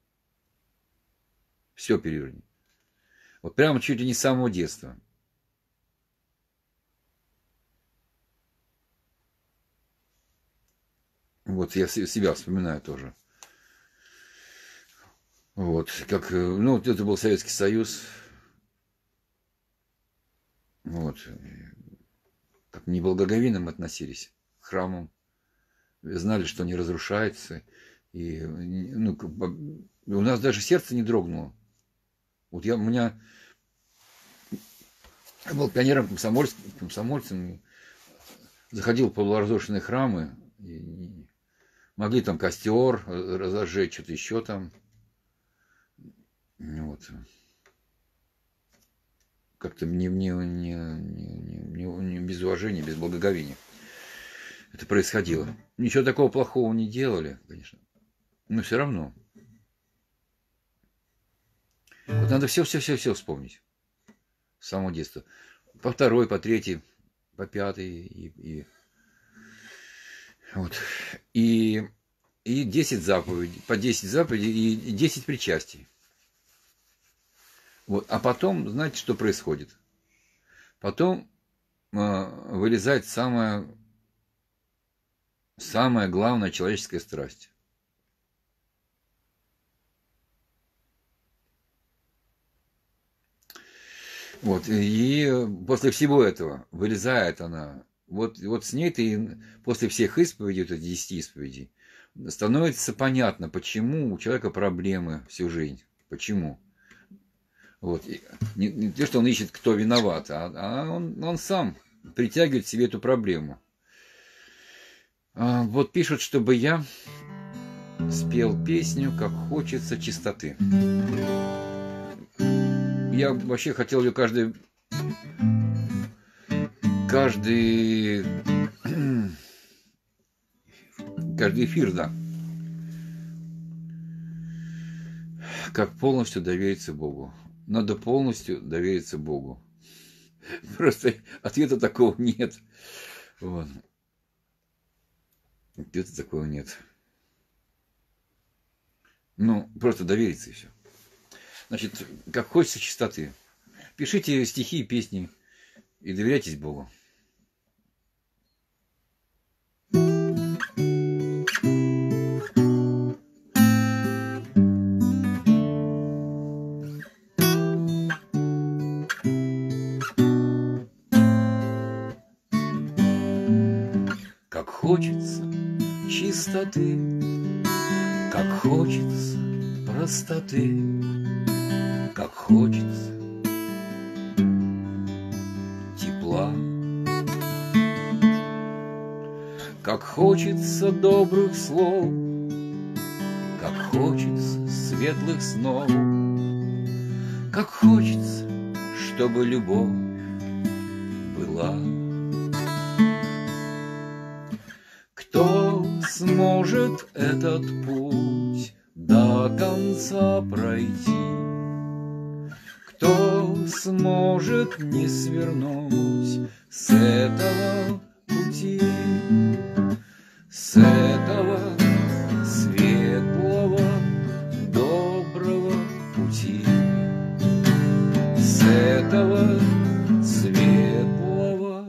Speaker 1: Все переверни. Вот прямо чуть ли не с самого детства. Вот я себя вспоминаю тоже. Вот, как, это был Советский Союз. Вот. Как неблагоговейным относились к храмам. Знали, что они разрушаются. И ну, у нас даже сердце не дрогнуло. Вот у меня был пионером, комсомольцем, заходил в полуразрушенные храмы, и могли там костер разожечь, что-то еще там. Вот. Как-то не без уважения, без благоговения это происходило. Ничего такого плохого не делали, конечно. Но все равно. Вот надо все вспомнить. С самого детства. По второй, по третий, по пятый. Вот. И 10 заповедей. По 10 заповедей и 10 причастий. Вот. А потом, знаете, что происходит? Потом вылезает самая главная человеческая страсть. Вот, и после всего этого вылезает она. Вот с ней ты после всех исповедей, вот этих 10 исповедей, становится понятно, почему у человека проблемы всю жизнь. Почему? Вот. Не то, что он ищет, кто виноват, а он сам притягивает к себе эту проблему. Вот пишут, чтобы я спел песню «Как хочется чистоты». Я вообще хотел ее каждый эфир, да. Как полностью довериться Богу. Надо полностью довериться Богу. Просто ответа такого нет. Вот. Ответа такого нет. Ну, просто довериться и все. Значит, как хочется чистоты. Пишите стихи и песни и доверяйтесь Богу. Как хочется чистоты, как хочется простоты, как хочется тепла, как хочется добрых слов, как хочется светлых снов, как хочется, чтобы любовь была. Кто сможет этот путь до конца пройти? Кто сможет не свернуть с этого пути, с этого светлого, доброго пути, с этого светлого?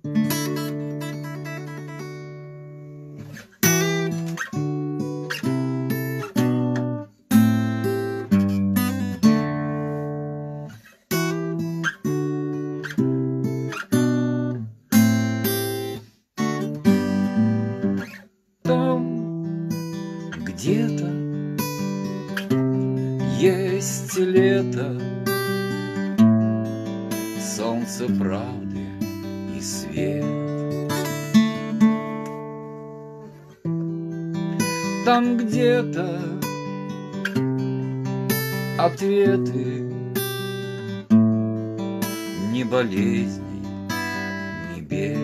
Speaker 1: Где-то есть лето, солнце правды и свет. Там где-то ответы, ни болезней, ни бед.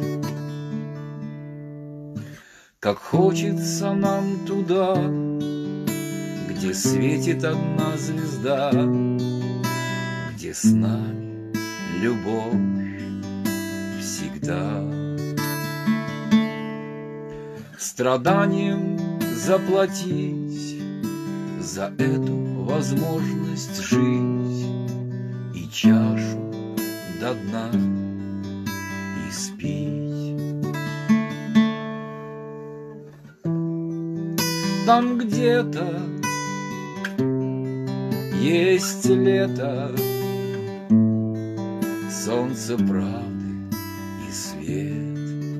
Speaker 1: Как хочется нам туда, где светит одна звезда, где с нами любовь всегда. Страданием заплатить за эту возможность жить и чашу до дна испить. Там где-то есть лето, солнце правды и свет.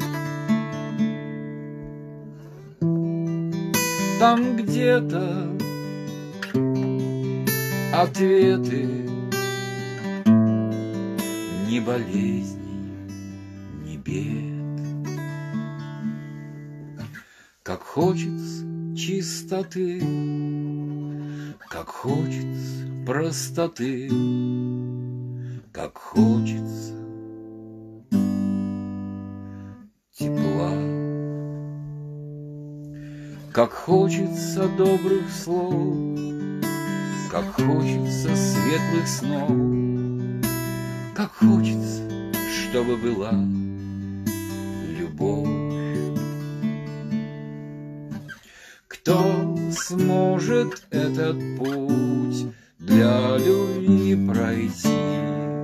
Speaker 1: Там где-то ответы, ни болезней, ни бед. Как хочется чистоты, как хочется простоты, как хочется тепла, как хочется добрых слов, как хочется светлых снов, как хочется, чтобы была любовь. Кто сможет этот путь для любви пройти?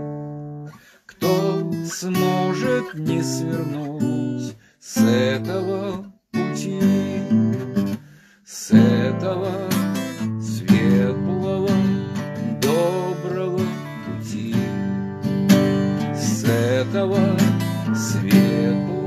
Speaker 1: Кто сможет не свернуть с этого пути, с этого светлого, доброго пути, с этого светлого?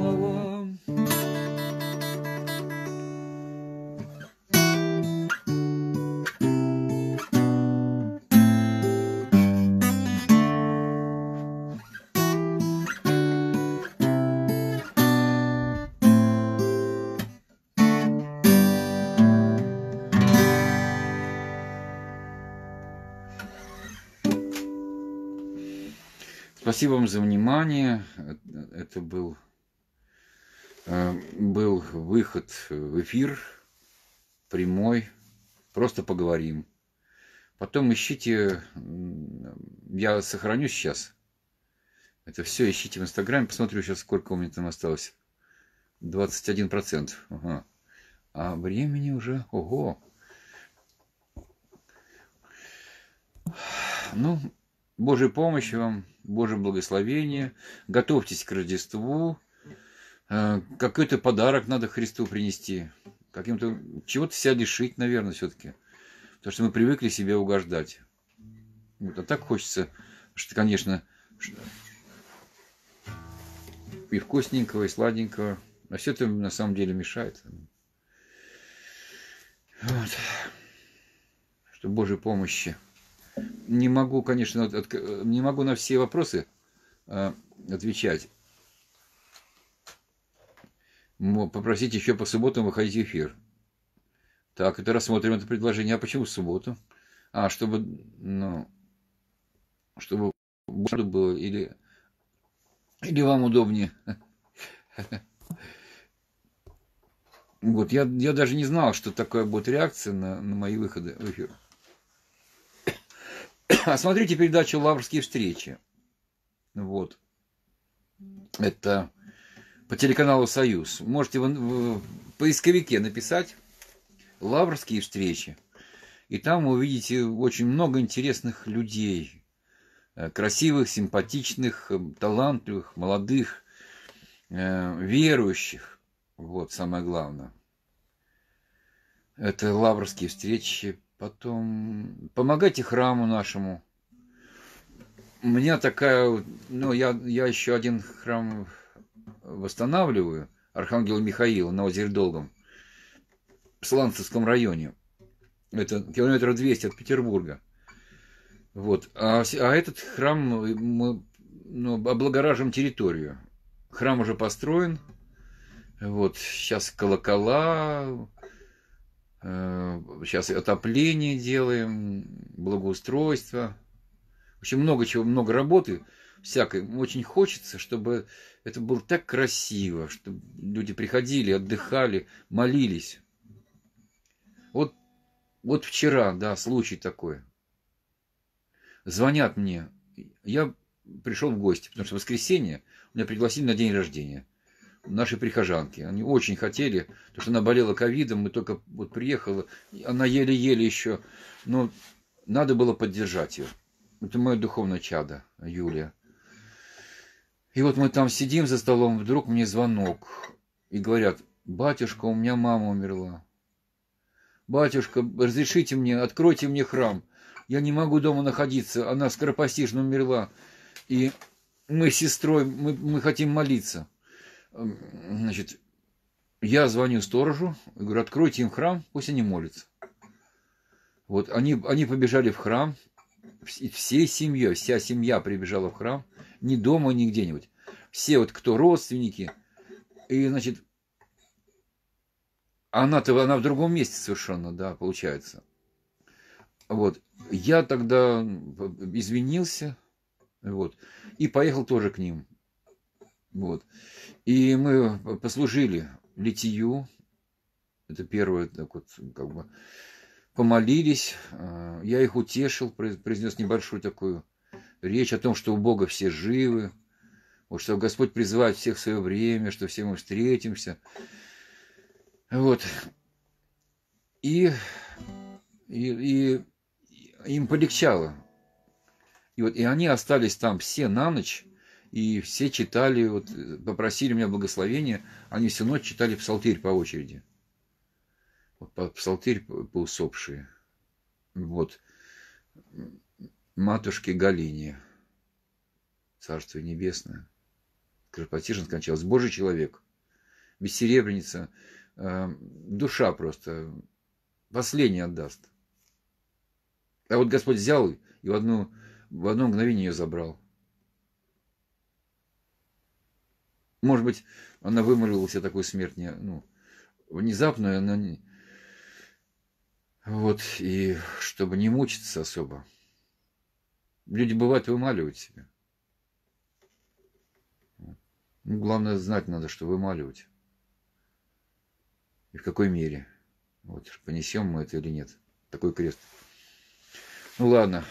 Speaker 1: Спасибо вам за внимание. Это был выход в эфир прямой. Просто поговорим. Потом ищите, я сохраню сейчас. Это все ищите в Инстаграме. Посмотрю сейчас, сколько у меня там осталось. 21%. Ага. А времени уже, ого. Ну, Божьей помощи вам, Божье благословение. Готовьтесь к Рождеству. Какой-то подарок надо Христу принести. Каким-то чего-то себя лишить, наверное, все-таки. Потому что мы привыкли себе угождать. Вот, а так хочется, что, конечно, и вкусненького, и сладенького. А все это на самом деле мешает. Вот. Что Божьей помощи. Не могу, конечно, не могу на все вопросы отвечать. Попросить еще по субботам выходить в эфир. Так, это рассмотрим это предложение. А почему в субботу? Чтобы, чтобы было или вам удобнее. Вот, я даже не знал, что такая будет реакция на мои выходы в эфир. Смотрите передачу «Лаврские встречи». Вот. Это по телеканалу «Союз». Можете в поисковике написать «Лаврские встречи». И там вы увидите очень много интересных людей. Красивых, симпатичных, талантливых, молодых, верующих. Вот самое главное. Это «Лаврские встречи». Потом помогайте храму нашему. У меня такая, я еще один храм восстанавливаю, Архангела Михаила на озере Долгом, в Сланцевском районе. Это километров 200 от Петербурга. Вот. А этот храм мы облагораживаем территорию. Храм уже построен. Вот. Сейчас колокола. Сейчас отопление делаем, благоустройство. В общем, много чего, много работы всякой. Очень хочется, чтобы это было так красиво, чтобы люди приходили, отдыхали, молились. Вот вчера, да, случай такой. Звонят мне. Я пришел в гости, потому что в воскресенье меня пригласили на день рождения. Наши прихожанки. Они очень хотели, потому что она болела ковидом, мы только вот приехала, она еле-еле еще, но надо было поддержать ее. Это мое духовное чадо, Юлия. И вот мы там сидим за столом, вдруг мне звонок. И говорят: батюшка, у меня мама умерла. Батюшка, разрешите мне, откройте мне храм. Я не могу дома находиться, она скоропостижно умерла. И мы с сестрой, мы хотим молиться. Значит, я звоню сторожу, говорю, откройте им храм, пусть они молятся. Вот, они побежали в храм, всей семьей, вся семья прибежала в храм, ни дома, ни где-нибудь. Все вот, кто родственники, и, значит, она в другом месте совершенно, да, получается. Вот, я тогда извинился, вот, и поехал тоже к ним. Вот, и мы послужили литию, это первое, так вот, как бы, помолились, я их утешил, произнес небольшую такую речь о том, что у Бога все живы, вот, что Господь призывает всех в свое время, что все мы встретимся. Вот. И им полегчало. И они остались там все на ночь, и все читали, вот, попросили меня благословения, они всю ночь читали псалтырь по очереди. Псалтырь по усопшие. Вот. Матушке Галине, Царство Небесное. Кропотижин скончался. Божий человек. Бессеребреница. Душа просто. Последний отдаст. А вот Господь взял и в одно мгновение ее забрал. Может быть, она вымолила себе такую смерть, внезапную, она не... Вот, и чтобы не мучиться особо. Люди, бывает, вымаливают себя. Главное, знать надо, что вымаливать. И в какой мере. Вот, понесем мы это или нет. Такой крест. Ну ладно.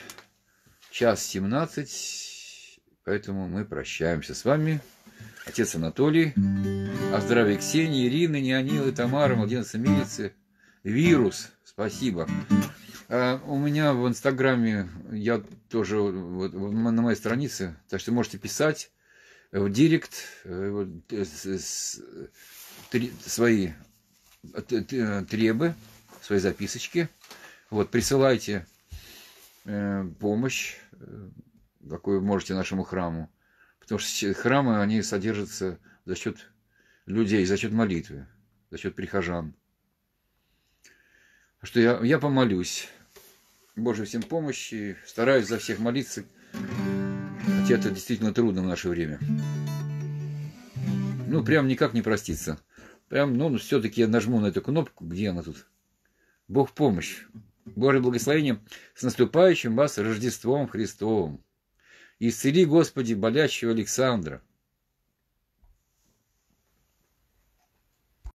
Speaker 1: 1:17. Поэтому мы прощаемся с вами. Отец Анатолий. О здравии Ксении, Ирины, Неонилы, Тамары, младенца Милицы. Вирус. Спасибо. У меня в Инстаграме, я тоже вот, на моей странице, так что можете писать в директ свои требы, свои записочки. Вот, присылайте помощь, какую можете нашему храму. Потому что храмы, они содержатся за счет людей, за счет молитвы, за счет прихожан. Что я помолюсь. Боже, всем помощи. Стараюсь за всех молиться. Хотя это действительно трудно в наше время. Прям никак не проститься. Прям, все-таки я нажму на эту кнопку. Где она тут? Бог в помощь. Божье благословение. С наступающим вас Рождеством Христовым. Исцели, Господи, болящего Александра.